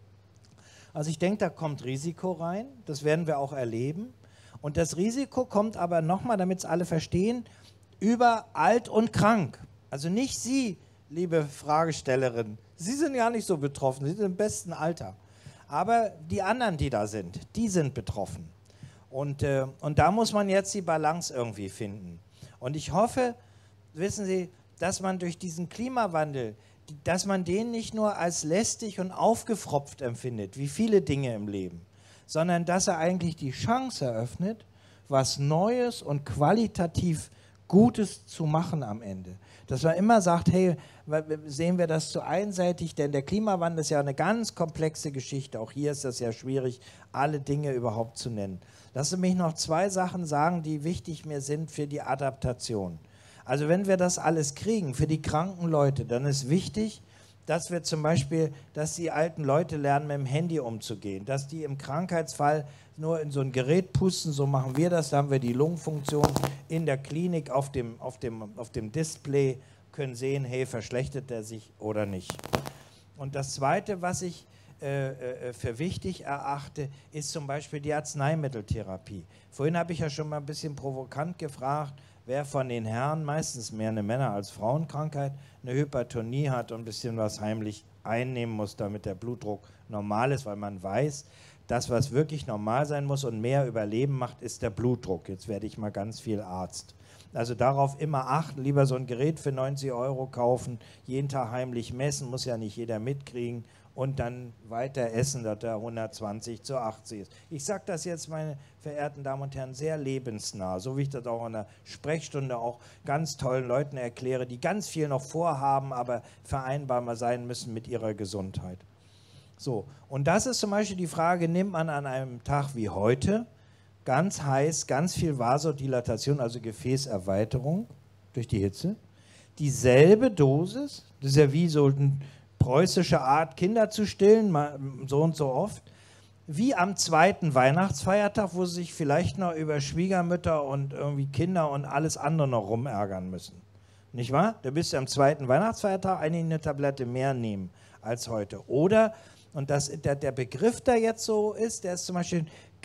Also ich denke, da kommt Risiko rein, das werden wir auch erleben. Und das Risiko kommt aber nochmal, damit es alle verstehen, über alt und krank. Also nicht Sie, liebe Fragestellerin, Sie sind ja nicht so betroffen, Sie sind im besten Alter. Aber die anderen, die da sind, die sind betroffen. Und, äh, und da muss man jetzt die Balance irgendwie finden. Und ich hoffe, wissen Sie, dass man durch diesen Klimawandel, dass man den nicht nur als lästig und aufgefropft empfindet, wie viele Dinge im Leben, sondern dass er eigentlich die Chance eröffnet, was Neues und qualitativ Gutes zu machen am Ende. Dass man immer sagt, hey, sehen wir das zu einseitig, denn der Klimawandel ist ja eine ganz komplexe Geschichte. Auch hier ist das ja schwierig, alle Dinge überhaupt zu nennen. Lassen Sie mich noch zwei Sachen sagen, die wichtig mir sind für die Adaptation. Also wenn wir das alles kriegen für die kranken Leute, dann ist wichtig, dass wir zum Beispiel, dass die alten Leute lernen, mit dem Handy umzugehen, dass die im Krankheitsfall nur in so ein Gerät pusten, so machen wir das, da haben wir die Lungenfunktion in der Klinik auf dem, auf dem, auf dem Display, können sehen, hey, verschlechtert er sich oder nicht. Und das Zweite, was ich äh, äh, für wichtig erachte, ist zum Beispiel die Arzneimitteltherapie. Vorhin habe ich ja schon mal ein bisschen provokant gefragt, wer von den Herren, meistens mehr eine Männer- als Frauenkrankheit, eine Hypertonie hat und ein bisschen was heimlich einnehmen muss, damit der Blutdruck normal ist, weil man weiß, das, was wirklich normal sein muss und mehr Überleben macht, ist der Blutdruck. Jetzt werde ich mal ganz viel Arzt. Also darauf immer achten, lieber so ein Gerät für neunzig Euro kaufen, jeden Tag heimlich messen, muss ja nicht jeder mitkriegen und dann weiter essen, dass er hundertzwanzig zu achtzig ist. Ich sage das jetzt, meine verehrten Damen und Herren, sehr lebensnah, so wie ich das auch in der Sprechstunde auch ganz tollen Leuten erkläre, die ganz viel noch vorhaben, aber vereinbar sein müssen mit ihrer Gesundheit. So, und das ist zum Beispiel die Frage, nimmt man an einem Tag wie heute ganz heiß, ganz viel Vasodilatation, also Gefäßerweiterung durch die Hitze, dieselbe Dosis, das ist ja wie so eine preußische Art, Kinder zu stillen, so und so oft, wie am zweiten Weihnachtsfeiertag, wo sie sich vielleicht noch über Schwiegermütter und irgendwie Kinder und alles andere noch rumärgern müssen. Nicht wahr? Da bist du am zweiten Weihnachtsfeiertag eigentlich eine Tablette mehr nehmen als heute. Oder, und das, der, der Begriff, der jetzt so ist, der ist zum Beispiel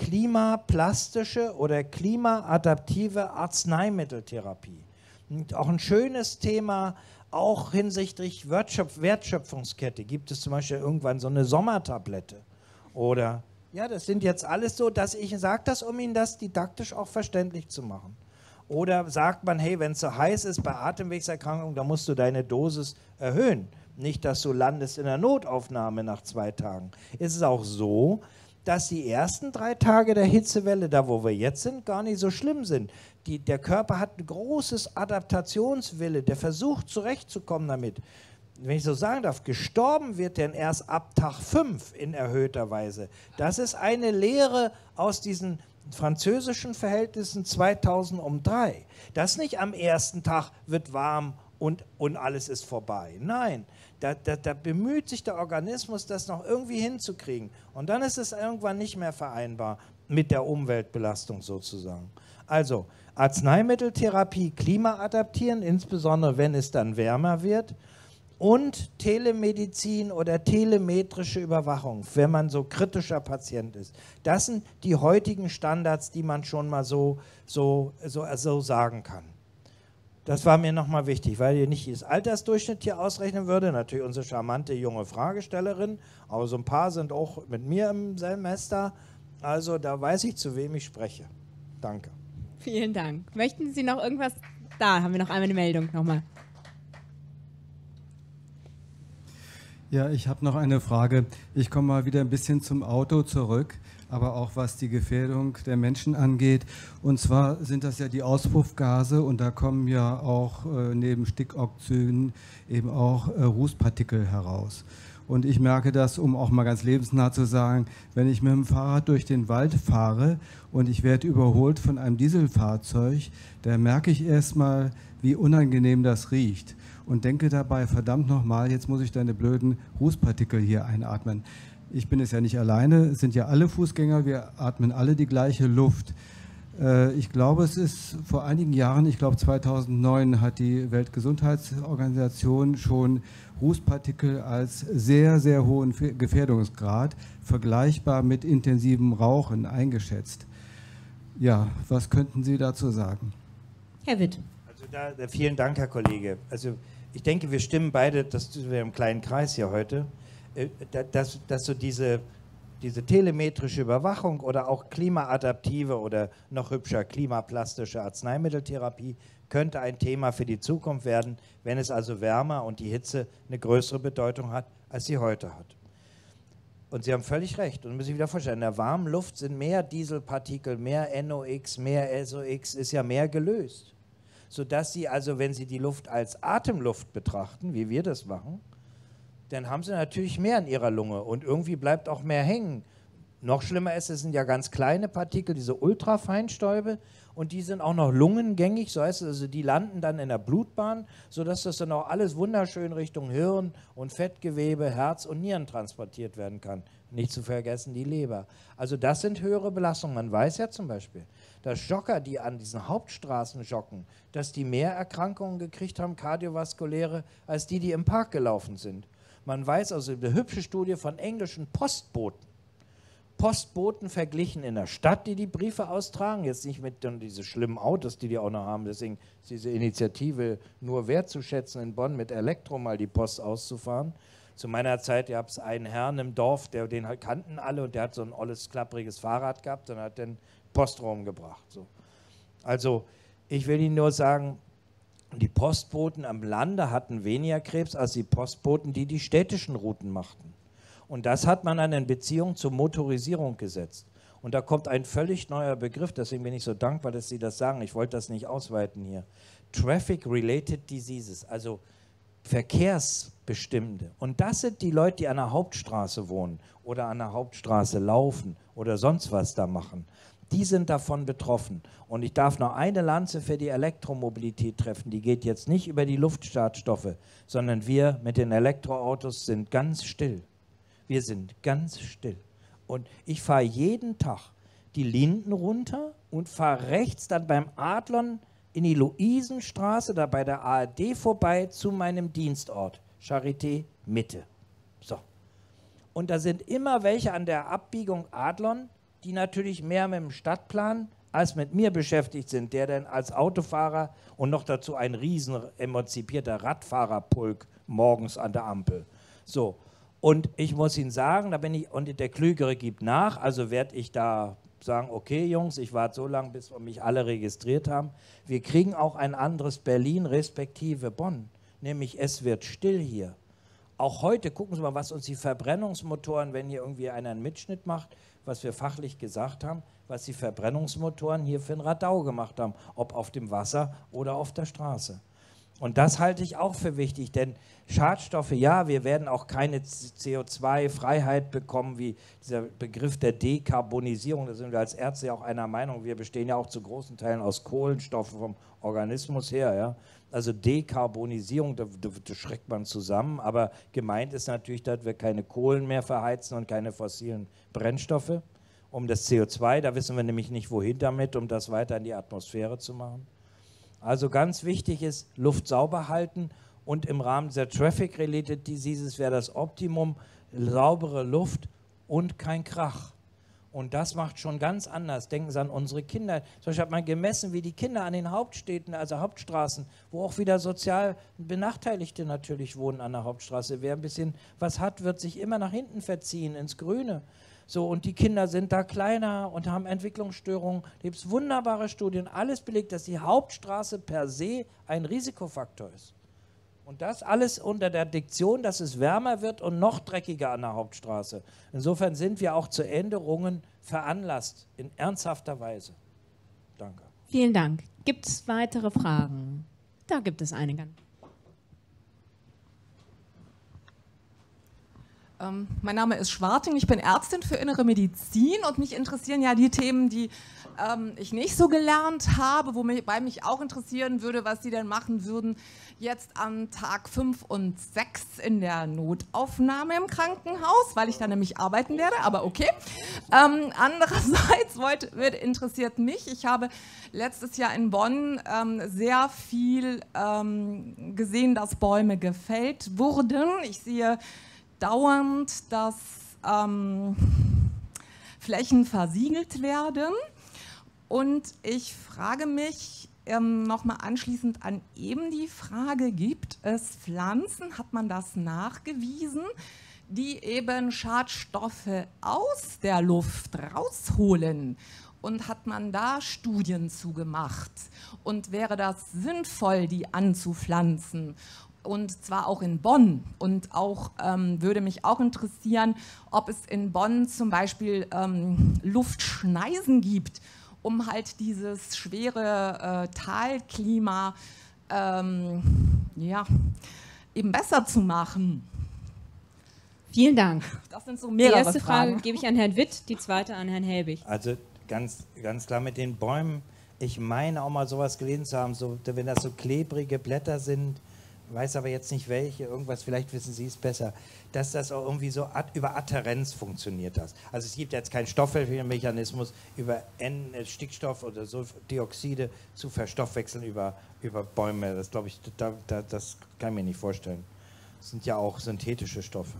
klimaplastische oder klimaadaptive Arzneimitteltherapie. Und auch ein schönes Thema, auch hinsichtlich Wertschöpf Wertschöpfungskette, gibt es zum Beispiel irgendwann so eine Sommertablette. Oder, ja, das sind jetzt alles so, dass ich sage das, um Ihnen das didaktisch auch verständlich zu machen. Oder sagt man, hey, wenn es so heiß ist bei Atemwegserkrankungen, dann musst du deine Dosis erhöhen. Nicht, dass du landest in der Notaufnahme nach zwei Tagen. Es ist auch so, dass die ersten drei Tage der Hitzewelle, da wo wir jetzt sind, gar nicht so schlimm sind. Die, der Körper hat ein großes Adaptationswille, der versucht zurechtzukommen damit. Wenn ich so sagen darf, gestorben wird denn erst ab Tag fünf in erhöhter Weise. Das ist eine Lehre aus diesen französischen Verhältnissen zweitausenddrei. Das nicht am ersten Tag wird warm und, und alles ist vorbei. Nein, da, da, da bemüht sich der Organismus, das noch irgendwie hinzukriegen. Und dann ist es irgendwann nicht mehr vereinbar mit der Umweltbelastung sozusagen. Also Arzneimitteltherapie, Klima adaptieren, insbesondere wenn es dann wärmer wird. Und Telemedizin oder telemetrische Überwachung, wenn man so kritischer Patient ist. Das sind die heutigen Standards, die man schon mal so, so, so, so sagen kann. Das war mir nochmal wichtig, weil ihr nicht das Altersdurchschnitt hier ausrechnen würde. Natürlich unsere charmante junge Fragestellerin, aber so ein paar sind auch mit mir im Semester. Also da weiß ich, zu wem ich spreche. Danke. Vielen Dank. Möchten Sie noch irgendwas? Da haben wir noch einmal eine Meldung nochmal. Ja, ich habe noch eine Frage. Ich komme mal wieder ein bisschen zum Auto zurück, aber auch was die Gefährdung der Menschen angeht. Und zwar sind das ja die Auspuffgase und da kommen ja auch äh, neben Stickoxiden eben auch äh, Rußpartikel heraus. Und ich merke das, um auch mal ganz lebensnah zu sagen, wenn ich mit dem Fahrrad durch den Wald fahre und ich werde überholt von einem Dieselfahrzeug, da merke ich erstmal, wie unangenehm das riecht. Und denke dabei, verdammt nochmal, jetzt muss ich deine blöden Rußpartikel hier einatmen. Ich bin es ja nicht alleine, es sind ja alle Fußgänger, wir atmen alle die gleiche Luft. Äh, ich glaube, es ist vor einigen Jahren, ich glaube zweitausendneun, hat die Weltgesundheitsorganisation schon Rußpartikel als sehr, sehr hohen Gefährdungsgrad, vergleichbar mit intensivem Rauchen, eingeschätzt. Ja, was könnten Sie dazu sagen? Herr Witt. Also da, vielen Dank, Herr Kollege. Also ich denke, wir stimmen beide, das sind wir im kleinen Kreis hier heute, dass, dass so diese, diese telemetrische Überwachung oder auch klimaadaptive oder noch hübscher klimaplastische Arzneimitteltherapie könnte ein Thema für die Zukunft werden, wenn es also wärmer und die Hitze eine größere Bedeutung hat, als sie heute hat. Und Sie haben völlig recht, und müssen Sie wieder vorstellen, in der warmen Luft sind mehr Dieselpartikel, mehr N O X, mehr S O X, ist ja mehr gelöst. Sodass Sie also, wenn Sie die Luft als Atemluft betrachten, wie wir das machen, dann haben Sie natürlich mehr in Ihrer Lunge und irgendwie bleibt auch mehr hängen. Noch schlimmer ist, es sind ja ganz kleine Partikel, diese Ultrafeinstäube, und die sind auch noch lungengängig, so heißt es, also die landen dann in der Blutbahn, sodass das dann auch alles wunderschön Richtung Hirn und Fettgewebe, Herz und Nieren transportiert werden kann. Nicht zu vergessen die Leber. Also das sind höhere Belastungen. Man weiß ja zum Beispiel, dass Jogger, die an diesen Hauptstraßen joggen, dass die mehr Erkrankungen gekriegt haben, kardiovaskuläre, als die, die im Park gelaufen sind. Man weiß also, eine hübsche Studie von englischen Postboten, Postboten verglichen in der Stadt, die die Briefe austragen, jetzt nicht mit dann diese schlimmen Autos, die die auch noch haben, deswegen ist diese Initiative nur wertzuschätzen, in Bonn mit Elektro mal die Post auszufahren. Zu meiner Zeit gab es einen Herrn im Dorf, der, den kannten alle, und der hat so ein olles, klappriges Fahrrad gehabt und hat den Postraum gebracht. So. Also ich will Ihnen nur sagen, die Postboten am Lande hatten weniger Krebs als die Postboten, die die städtischen Routen machten. Und das hat man dann in Beziehung zur Motorisierung gesetzt. Und da kommt ein völlig neuer Begriff, deswegen bin ich so dankbar, dass Sie das sagen. Ich wollte das nicht ausweiten hier. Traffic-related Diseases, also verkehrsbestimmte. Und das sind die Leute, die an der Hauptstraße wohnen oder an der Hauptstraße laufen oder sonst was da machen. Die sind davon betroffen. Und ich darf noch eine Lanze für die Elektromobilität treffen. Die geht jetzt nicht über die Luftschadstoffe, sondern wir mit den Elektroautos sind ganz still. Wir sind ganz still. Und ich fahre jeden Tag die Linden runter und fahre rechts dann beim Adlon in die Luisenstraße, da bei der A R D vorbei zu meinem Dienstort, Charité Mitte. So. Und da sind immer welche an der Abbiegung Adlon, die natürlich mehr mit dem Stadtplan als mit mir beschäftigt sind, der dann als Autofahrer und noch dazu ein riesen emanzipierter Radfahrerpulk morgens an der Ampel. So. Und ich muss Ihnen sagen, da bin ich, und der Klügere gibt nach, also werde ich da sagen, okay Jungs, ich warte so lange, bis wir mich alle registriert haben. Wir kriegen auch ein anderes Berlin respektive Bonn, nämlich es wird still hier. Auch heute, gucken Sie mal, was uns die Verbrennungsmotoren, wenn hier irgendwie einer einen Mitschnitt macht, was wir fachlich gesagt haben, was die Verbrennungsmotoren hier für ein Radau gemacht haben, ob auf dem Wasser oder auf der Straße. Und das halte ich auch für wichtig, denn Schadstoffe, ja, wir werden auch keine C O zwei Freiheit bekommen, wie dieser Begriff der Dekarbonisierung, da sind wir als Ärzte ja auch einer Meinung, wir bestehen ja auch zu großen Teilen aus Kohlenstoffen vom Organismus her, ja. Also Dekarbonisierung, da, da, da schreckt man zusammen, aber gemeint ist natürlich, dass wir keine Kohlen mehr verheizen und keine fossilen Brennstoffe, um das C O zwei, da wissen wir nämlich nicht, wohin damit, um das weiter in die Atmosphäre zu machen. Also ganz wichtig ist, Luft sauber halten, und im Rahmen dieser Traffic-Related Diseases wäre das Optimum saubere Luft und kein Krach. Und das macht schon ganz anders. Denken Sie an unsere Kinder. Zum Beispiel hat man gemessen, wie die Kinder an den Hauptstädten, also Hauptstraßen, wo auch wieder sozial Benachteiligte natürlich wohnen an der Hauptstraße. Wer ein bisschen was hat, wird sich immer nach hinten verziehen, ins Grüne. So, und die Kinder sind da kleiner und haben Entwicklungsstörungen. Da gibt es wunderbare Studien, alles belegt, dass die Hauptstraße per se ein Risikofaktor ist. Und das alles unter der Diktion, dass es wärmer wird und noch dreckiger an der Hauptstraße. Insofern sind wir auch zu Änderungen veranlasst, in ernsthafter Weise. Danke. Vielen Dank. Gibt es weitere Fragen? Da gibt es einige. Ähm, mein Name ist Schwarting, ich bin Ärztin für Innere Medizin und mich interessieren ja die Themen, die ähm, ich nicht so gelernt habe, wobei mich auch interessieren würde, was Sie denn machen würden jetzt an Tag fünf und sechs in der Notaufnahme im Krankenhaus, weil ich da nämlich arbeiten werde, aber okay. Ähm, andererseits wollt, wird, interessiert mich, ich habe letztes Jahr in Bonn ähm, sehr viel ähm, gesehen, dass Bäume gefällt wurden. Ich sehe dauernd, dass ähm, Flächen versiegelt werden. Und ich frage mich ähm, nochmal anschließend an eben die Frage, gibt es Pflanzen, hat man das nachgewiesen, die eben Schadstoffe aus der Luft rausholen? Und hat man da Studien zu gemacht? Und wäre das sinnvoll, die anzupflanzen? Und zwar auch in Bonn. Und auch ähm, würde mich auch interessieren, ob es in Bonn zum Beispiel ähm, Luftschneisen gibt, um halt dieses schwere äh, Talklima ähm, ja, eben besser zu machen. Vielen Dank. Das sind so mehrere Die erste Frage Fragen. gebe ich an Herrn Witt, die zweite an Herrn Helbig. Also ganz, ganz klar mit den Bäumen, ich meine auch mal sowas gelesen zu haben, so, wenn das so klebrige Blätter sind, weiß aber jetzt nicht welche, irgendwas, vielleicht wissen Sie es besser, dass das auch irgendwie so ad, über Adhärenz funktioniert das. Also es gibt jetzt keinen Stoffwechselmechanismus, über N, Stickstoff oder so Dioxide zu verstoffwechseln über, über Bäume. Das glaube ich, da, da, das kann ich mir nicht vorstellen. Das sind ja auch synthetische Stoffe.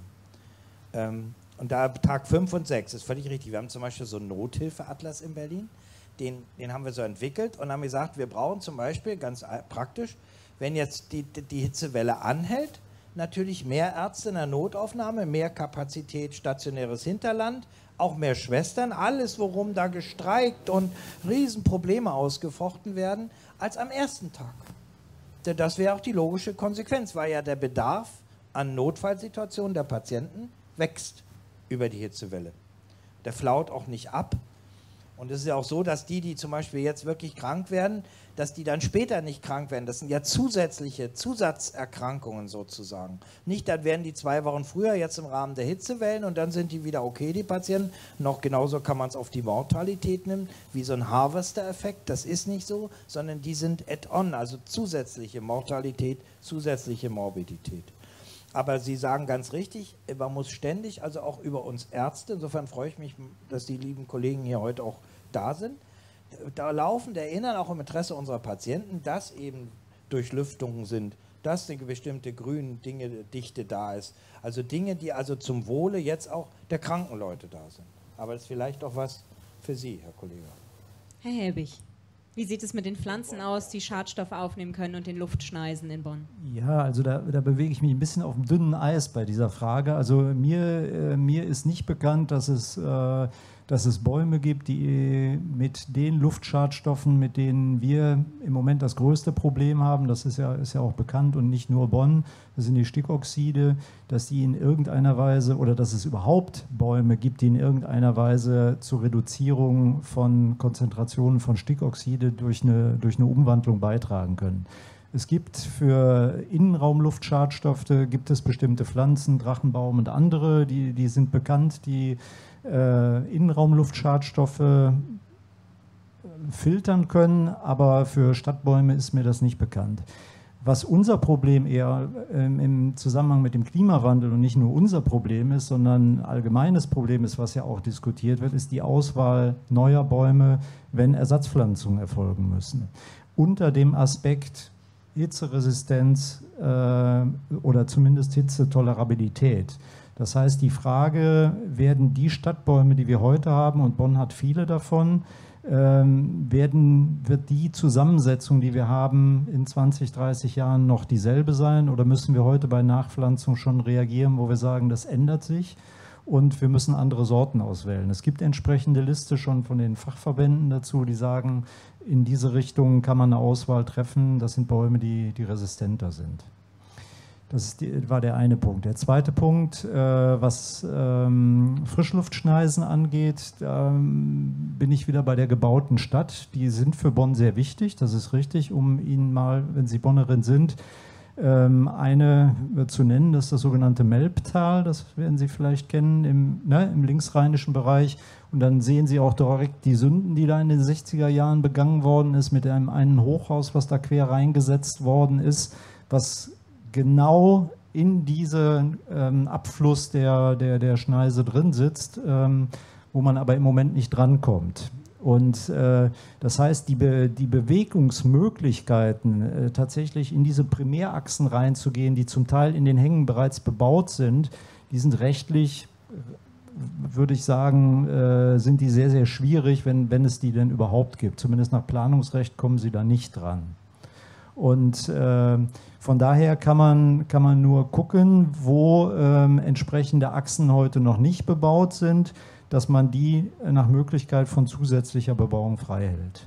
Ähm, und da Tag fünf und sechs ist völlig richtig. Wir haben zum Beispiel so einen Nothilfeatlas in Berlin, den, den haben wir so entwickelt und haben gesagt, wir brauchen zum Beispiel, ganz praktisch, wenn jetzt die, die Hitzewelle anhält, natürlich mehr Ärzte in der Notaufnahme, mehr Kapazität, stationäres Hinterland, auch mehr Schwestern, alles, worum da gestreikt und Riesenprobleme ausgefochten werden, als am ersten Tag. Denn das wäre auch die logische Konsequenz, weil ja der Bedarf an Notfallsituationen der Patienten wächst über die Hitzewelle. Der flaut auch nicht ab. Und es ist ja auch so, dass die, die zum Beispiel jetzt wirklich krank werden, dass die dann später nicht krank werden. Das sind ja zusätzliche Zusatzerkrankungen sozusagen. Nicht, dann werden die zwei Wochen früher jetzt im Rahmen der Hitzewellen und dann sind die wieder okay, die Patienten. Noch genauso kann man es auf die Mortalität nehmen, wie so ein Harvester-Effekt. Das ist nicht so, sondern die sind add-on, also zusätzliche Mortalität, zusätzliche Morbidität. Aber Sie sagen ganz richtig, man muss ständig, also auch über uns Ärzte, insofern freue ich mich, dass die lieben Kollegen hier heute auch da sind, da laufend erinnern, auch im Interesse unserer Patienten, dass eben Durchlüftungen sind, dass eine bestimmte grüne Dinge, Dichte da ist. Also Dinge, die also zum Wohle jetzt auch der kranken Leute da sind. Aber das ist vielleicht auch was für Sie, Herr Kollege. Herr Helbig, wie sieht es mit den Pflanzen aus, die Schadstoffe aufnehmen können und den Luftschneisen in Bonn? Ja, also da, da bewege ich mich ein bisschen auf dem dünnen Eis bei dieser Frage. Also mir, äh, mir ist nicht bekannt, dass es, äh, dass es Bäume gibt, die mit den Luftschadstoffen, mit denen wir im Moment das größte Problem haben, das ist ja, ist ja auch bekannt und nicht nur Bonn, das sind die Stickoxide, dass die in irgendeiner Weise oder dass es überhaupt Bäume gibt, die in irgendeiner Weise zur Reduzierung von Konzentrationen von Stickoxide durch eine, durch eine Umwandlung beitragen können. Es gibt für Innenraumluftschadstoffe gibt es bestimmte Pflanzen, Drachenbaum und andere, die, die sind bekannt, die äh, Innenraumluftschadstoffe filtern können, aber für Stadtbäume ist mir das nicht bekannt. Was unser Problem eher ähm, im Zusammenhang mit dem Klimawandel und nicht nur unser Problem ist, sondern ein allgemeines Problem ist, was ja auch diskutiert wird, ist die Auswahl neuer Bäume, wenn Ersatzpflanzungen erfolgen müssen. Unter dem Aspekt Hitzeresistenz äh, oder zumindest Hitzetolerabilität. Das heißt, die Frage, werden die Stadtbäume, die wir heute haben, und Bonn hat viele davon, ähm, werden, wird die Zusammensetzung, die wir haben, in zwanzig, dreißig Jahren noch dieselbe sein, oder müssen wir heute bei Nachpflanzung schon reagieren, wo wir sagen, das ändert sich und wir müssen andere Sorten auswählen? Es gibt entsprechende Liste schon von den Fachverbänden dazu, die sagen, in diese Richtung kann man eine Auswahl treffen. Das sind Bäume, die, die resistenter sind. Das ist die, war der eine Punkt. Der zweite Punkt, äh, was ähm, Frischluftschneisen angeht, da ähm, bin ich wieder bei der gebauten Stadt. Die sind für Bonn sehr wichtig, das ist richtig, um Ihnen mal, wenn Sie Bonnerin sind, ähm, eine äh, zu nennen, das ist das sogenannte Melbtal, das werden Sie vielleicht kennen, im, ne, im linksrheinischen Bereich. Und dann sehen Sie auch direkt die Sünden, die da in den sechziger Jahren begangen worden ist, mit einem einen Hochhaus, was da quer reingesetzt worden ist, was genau in diesen ähm, Abfluss der, der, der Schneise drin sitzt, ähm, wo man aber im Moment nicht drankommt. Und äh, das heißt, die, Be die Bewegungsmöglichkeiten, äh, tatsächlich in diese Primärachsen reinzugehen, die zum Teil in den Hängen bereits bebaut sind, die sind rechtlich, würde ich sagen, äh, sind die sehr, sehr schwierig, wenn, wenn es die denn überhaupt gibt. Zumindest nach Planungsrecht kommen sie da nicht dran. Und äh, von daher kann man, kann man nur gucken, wo ähm, entsprechende Achsen heute noch nicht bebaut sind, dass man die nach Möglichkeit von zusätzlicher Bebauung frei hält.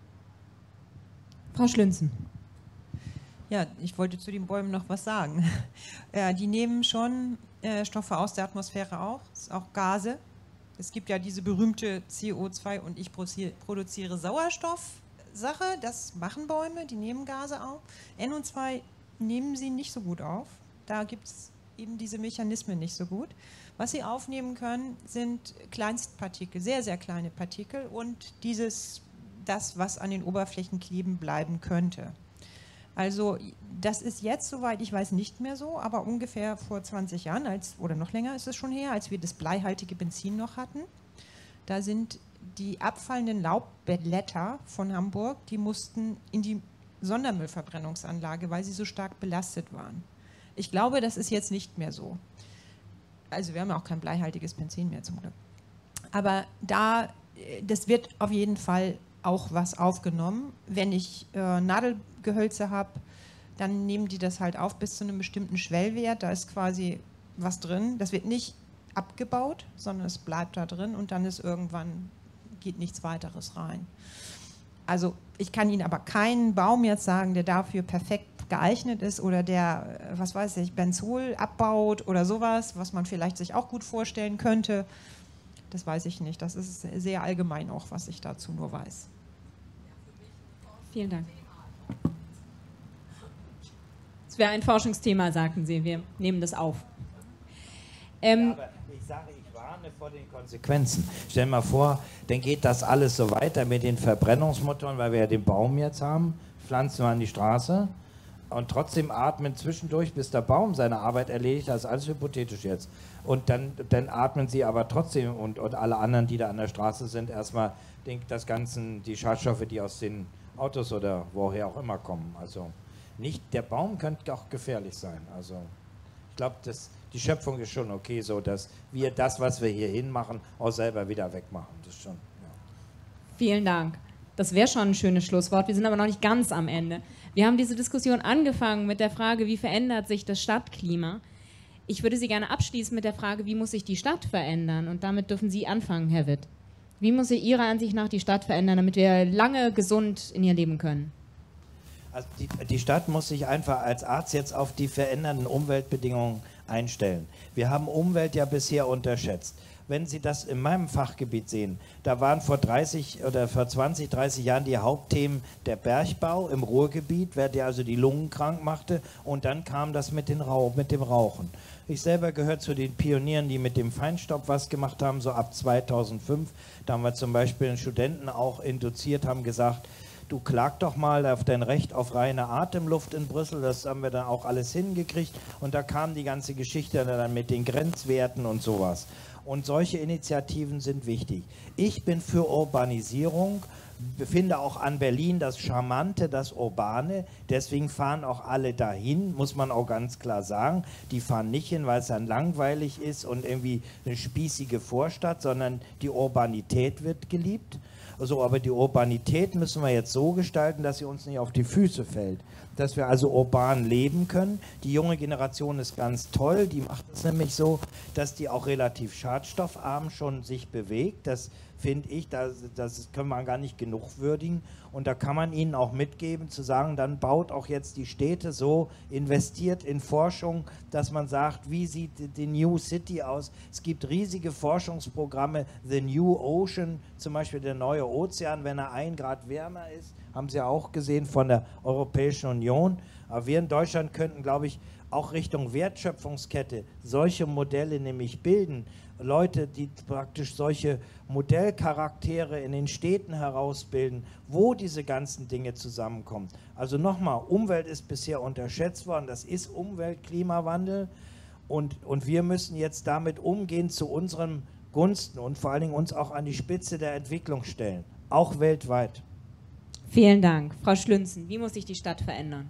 Frau Schlünzen. Ja, ich wollte zu den Bäumen noch was sagen. Äh, die nehmen schon äh, Stoffe aus der Atmosphäre auch, auch Gase. Es gibt ja diese berühmte C O zwei und ich produziere Sauerstoff Sache, das machen Bäume, die nehmen Gase auf. N O zwei nehmen sie nicht so gut auf. Da gibt es eben diese Mechanismen nicht so gut. Was sie aufnehmen können, sind Kleinstpartikel, sehr, sehr kleine Partikel und dieses, das, was an den Oberflächen kleben bleiben könnte. Also das ist jetzt, soweit ich weiß, nicht mehr so, aber ungefähr vor zwanzig Jahren, als, oder noch länger ist es schon her, als wir das bleihaltige Benzin noch hatten, da sind die abfallenden Laubblätter von Hamburg, die mussten in die Sondermüllverbrennungsanlage, weil sie so stark belastet waren. Ich glaube, das ist jetzt nicht mehr so. Also wir haben ja auch kein bleihaltiges Benzin mehr zum Glück. Aber da, das wird auf jeden Fall auch was aufgenommen. Wenn ich äh, Nadelgehölze habe, dann nehmen die das halt auf bis zu einem bestimmten Schwellwert. Da ist quasi was drin. Das wird nicht abgebaut, sondern es bleibt da drin und dann ist irgendwann, geht nichts weiteres rein. Also ich kann Ihnen aber keinen Baum jetzt sagen, der dafür perfekt geeignet ist oder der, was weiß ich, Benzol abbaut oder sowas, was man vielleicht sich auch gut vorstellen könnte. Das weiß ich nicht. Das ist sehr allgemein auch, was ich dazu nur weiß. Vielen Dank. Es wäre ein Forschungsthema, sagten Sie. Wir nehmen das auf. Ähm, ja, aber ich sage, ich warne vor den Konsequenzen. Stell dir mal vor, dann geht das alles so weiter mit den Verbrennungsmotoren, weil wir ja den Baum jetzt haben, pflanzen wir an die Straße und trotzdem atmen zwischendurch, bis der Baum seine Arbeit erledigt hat. Das ist alles hypothetisch jetzt. Und dann, dann atmen sie aber trotzdem und, und alle anderen, die da an der Straße sind, erstmal den, das Ganze, die Schadstoffe, die aus den Autos oder woher auch immer kommen. Also nicht, der Baum könnte auch gefährlich sein. Also ich glaube, die Schöpfung ist schon okay, so dass wir das, was wir hier hinmachen, auch selber wieder wegmachen. Das ist schon, ja. Vielen Dank. Das wäre schon ein schönes Schlusswort. Wir sind aber noch nicht ganz am Ende. Wir haben diese Diskussion angefangen mit der Frage, wie verändert sich das Stadtklima? Ich würde Sie gerne abschließen mit der Frage, wie muss sich die Stadt verändern? Und damit dürfen Sie anfangen, Herr Witt. Wie muss sich Ihrer Ansicht nach die Stadt verändern, damit wir lange gesund in ihr leben können? Also die, die Stadt muss sich einfach als Arzt jetzt auf die verändernden Umweltbedingungen einstellen. Wir haben Umwelt ja bisher unterschätzt. Wenn Sie das in meinem Fachgebiet sehen, da waren vor dreißig oder vor zwanzig, dreißig Jahren die Hauptthemen der Bergbau im Ruhrgebiet, der also die Lungen krank machte, und dann kam das mit, den Rauch, mit dem Rauchen. Ich selber gehöre zu den Pionieren, die mit dem Feinstaub was gemacht haben, so ab zweitausendfünf. Da haben wir zum Beispiel einen Studenten auch induziert, haben gesagt, du klag doch mal auf dein Recht auf reine Atemluft in Brüssel. Das haben wir dann auch alles hingekriegt. Und da kam die ganze Geschichte dann mit den Grenzwerten und sowas. Und solche Initiativen sind wichtig. Ich bin für Urbanisierung, finde auch an Berlin das Charmante, das Urbane. Deswegen fahren auch alle dahin, muss man auch ganz klar sagen. Die fahren nicht hin, weil es dann langweilig ist und irgendwie eine spießige Vorstadt, sondern die Urbanität wird geliebt. Also, aber die Urbanität müssen wir jetzt so gestalten, dass sie uns nicht auf die Füße fällt. Dass wir also urban leben können. Die junge Generation ist ganz toll, die macht es nämlich so, dass die auch relativ schadstoffarm schon sich bewegt. Das finde ich, das, das können wir gar nicht genug würdigen. Und da kann man ihnen auch mitgeben, zu sagen, dann baut auch jetzt die Städte so, investiert in Forschung, dass man sagt, wie sieht die New City aus? Es gibt riesige Forschungsprogramme, The New Ocean, zum Beispiel der neue Ozean, wenn er ein Grad wärmer ist, haben Sie ja auch gesehen von der Europäischen Union. Aber wir in Deutschland könnten, glaube ich, auch Richtung Wertschöpfungskette solche Modelle nämlich bilden. Leute, die praktisch solche Modellcharaktere in den Städten herausbilden, wo diese ganzen Dinge zusammenkommen. Also nochmal, Umwelt ist bisher unterschätzt worden, das ist Umwelt, Klimawandel und, und wir müssen jetzt damit umgehen zu unseren Gunsten und vor allen Dingen uns auch an die Spitze der Entwicklung stellen, auch weltweit. Vielen Dank. Frau Schlünzen, wie muss sich die Stadt verändern?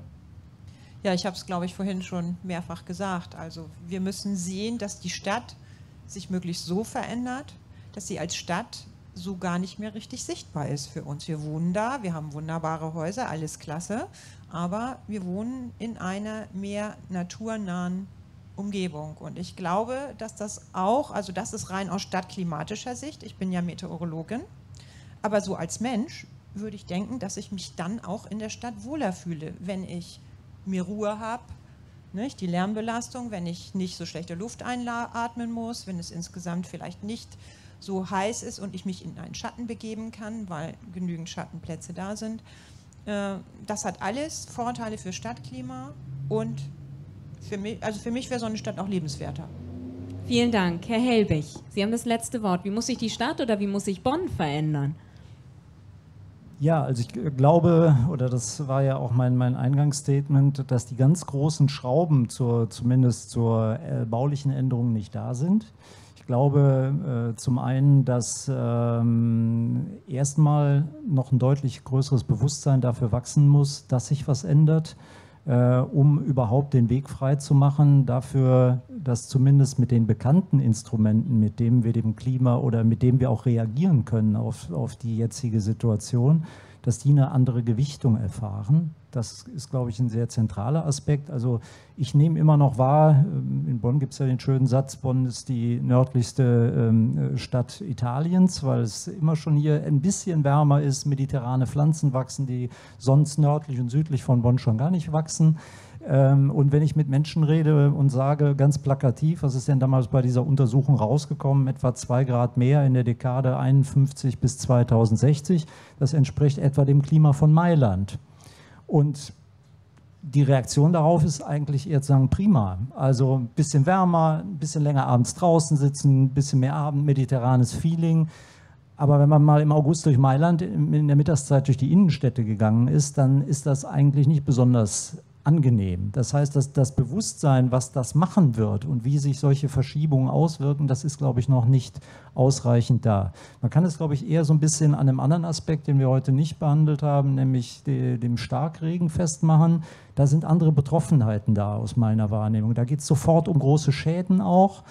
Ja, ich habe es, glaube ich, vorhin schon mehrfach gesagt. Also wir müssen sehen, dass die Stadt sich möglichst so verändert, dass sie als Stadt so gar nicht mehr richtig sichtbar ist für uns. Wir wohnen da, wir haben wunderbare Häuser, alles klasse, aber wir wohnen in einer mehr naturnahen Umgebung. Und ich glaube, dass das auch, also das ist rein aus stadtklimatischer Sicht, ich bin ja Meteorologin, aber so als Mensch würde ich denken, dass ich mich dann auch in der Stadt wohler fühle, wenn ich mehr Ruhe habe, nicht? Die Lärmbelastung, wenn ich nicht so schlechte Luft einatmen muss, wenn es insgesamt vielleicht nicht so heiß ist und ich mich in einen Schatten begeben kann, weil genügend Schattenplätze da sind. Das hat alles Vorteile für Stadtklima und für mich, also für mich wäre so eine Stadt auch lebenswerter. Vielen Dank. Herr Helbig, Sie haben das letzte Wort. Wie muss sich die Stadt oder wie muss sich Bonn verändern? Ja, also ich glaube, oder das war ja auch mein, mein Eingangsstatement, dass die ganz großen Schrauben zur, zumindest zur äh, baulichen Änderung nicht da sind. Ich glaube äh, zum einen, dass ähm, erstmal noch ein deutlich größeres Bewusstsein dafür wachsen muss, dass sich was ändert, äh, um überhaupt den Weg frei zu machen, dafür, dass zumindest mit den bekannten Instrumenten, mit denen wir dem Klima oder mit dem wir auch reagieren können auf, auf die jetzige Situation, dass die eine andere Gewichtung erfahren. Das ist, glaube ich, ein sehr zentraler Aspekt. Also ich nehme immer noch wahr, in Bonn gibt es ja den schönen Satz, Bonn ist die nördlichste ähm, Stadt Italiens, weil es immer schon hier ein bisschen wärmer ist, mediterrane Pflanzen wachsen, die sonst nördlich und südlich von Bonn schon gar nicht wachsen. Ähm, und wenn ich mit Menschen rede und sage, ganz plakativ, was ist denn damals bei dieser Untersuchung rausgekommen, etwa zwei Grad mehr in der Dekade einundfünfzig bis zweitausendsechzig, das entspricht etwa dem Klima von Mailand. Und die Reaktion darauf ist eigentlich eher zu sagen, prima. Also ein bisschen wärmer, ein bisschen länger abends draußen sitzen, ein bisschen mehr abendmediterranes Feeling. Aber wenn man mal im August durch Mailand in der Mittagszeit durch die Innenstädte gegangen ist, dann ist das eigentlich nicht besonders angenehm. Das heißt, dass das Bewusstsein, was das machen wird und wie sich solche Verschiebungen auswirken, das ist, glaube ich, noch nicht ausreichend da. Man kann es, glaube ich, eher so ein bisschen an einem anderen Aspekt, den wir heute nicht behandelt haben, nämlich de, dem Starkregen festmachen. Da sind andere Betroffenheiten da aus meiner Wahrnehmung. Da geht es sofort um große Schäden auch.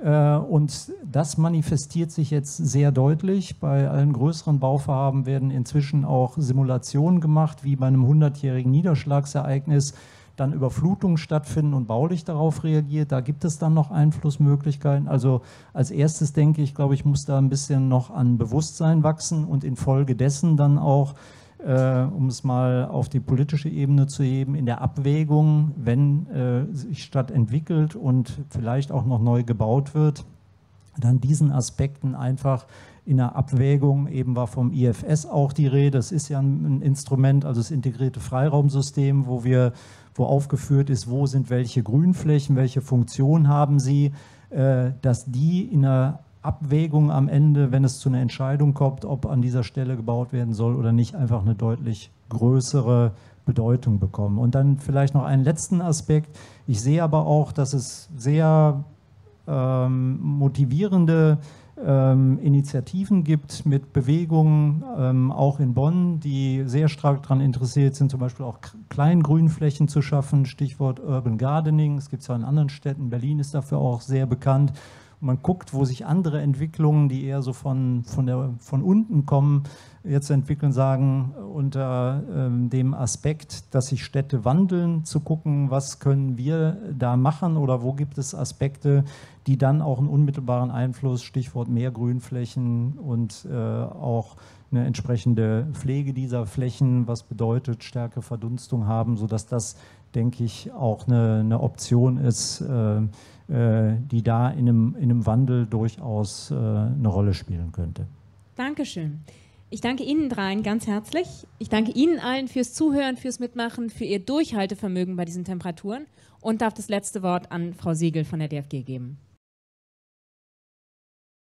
Und das manifestiert sich jetzt sehr deutlich. Bei allen größeren Bauvorhaben werden inzwischen auch Simulationen gemacht, wie bei einem hundertjährigen Niederschlagsereignis dann Überflutungen stattfinden und baulich darauf reagiert. Da gibt es dann noch Einflussmöglichkeiten. Also als erstes denke ich, glaube ich, muss da ein bisschen noch an Bewusstsein wachsen und infolgedessen dann auch, Äh, um es mal auf die politische Ebene zu heben, in der Abwägung, wenn äh, sich Stadt entwickelt und vielleicht auch noch neu gebaut wird, dann diesen Aspekten einfach in der Abwägung, eben war vom I F S auch die Rede, das ist ja ein, ein Instrument, also das integrierte Freiraumsystem, wo wir, wo aufgeführt ist, wo sind welche Grünflächen, welche Funktion haben sie, äh, dass die in der Abwägung am Ende, wenn es zu einer Entscheidung kommt, ob an dieser Stelle gebaut werden soll oder nicht, einfach eine deutlich größere Bedeutung bekommen. Und dann vielleicht noch einen letzten Aspekt. Ich sehe aber auch, dass es sehr ähm, motivierende ähm, Initiativen gibt mit Bewegungen, ähm, auch in Bonn, die sehr stark daran interessiert sind, zum Beispiel auch Kleingrünflächen zu schaffen, Stichwort Urban Gardening. Es gibt es ja in anderen Städten, Berlin ist dafür auch sehr bekannt. Und man guckt, wo sich andere Entwicklungen, die eher so von, von, der, von unten kommen, jetzt entwickeln, sagen, unter ähm, dem Aspekt, dass sich Städte wandeln, zu gucken, was können wir da machen oder wo gibt es Aspekte, die dann auch einen unmittelbaren Einfluss, Stichwort mehr Grünflächen und äh, auch eine entsprechende Pflege dieser Flächen, was bedeutet stärkere Verdunstung haben, sodass das, denke ich, auch eine, eine Option ist, äh, äh, die da in einem, in einem Wandel durchaus äh, eine Rolle spielen könnte. Dankeschön. Ich danke Ihnen dreien ganz herzlich. Ich danke Ihnen allen fürs Zuhören, fürs Mitmachen, für Ihr Durchhaltevermögen bei diesen Temperaturen und darf das letzte Wort an Frau Siegel von der D F G geben.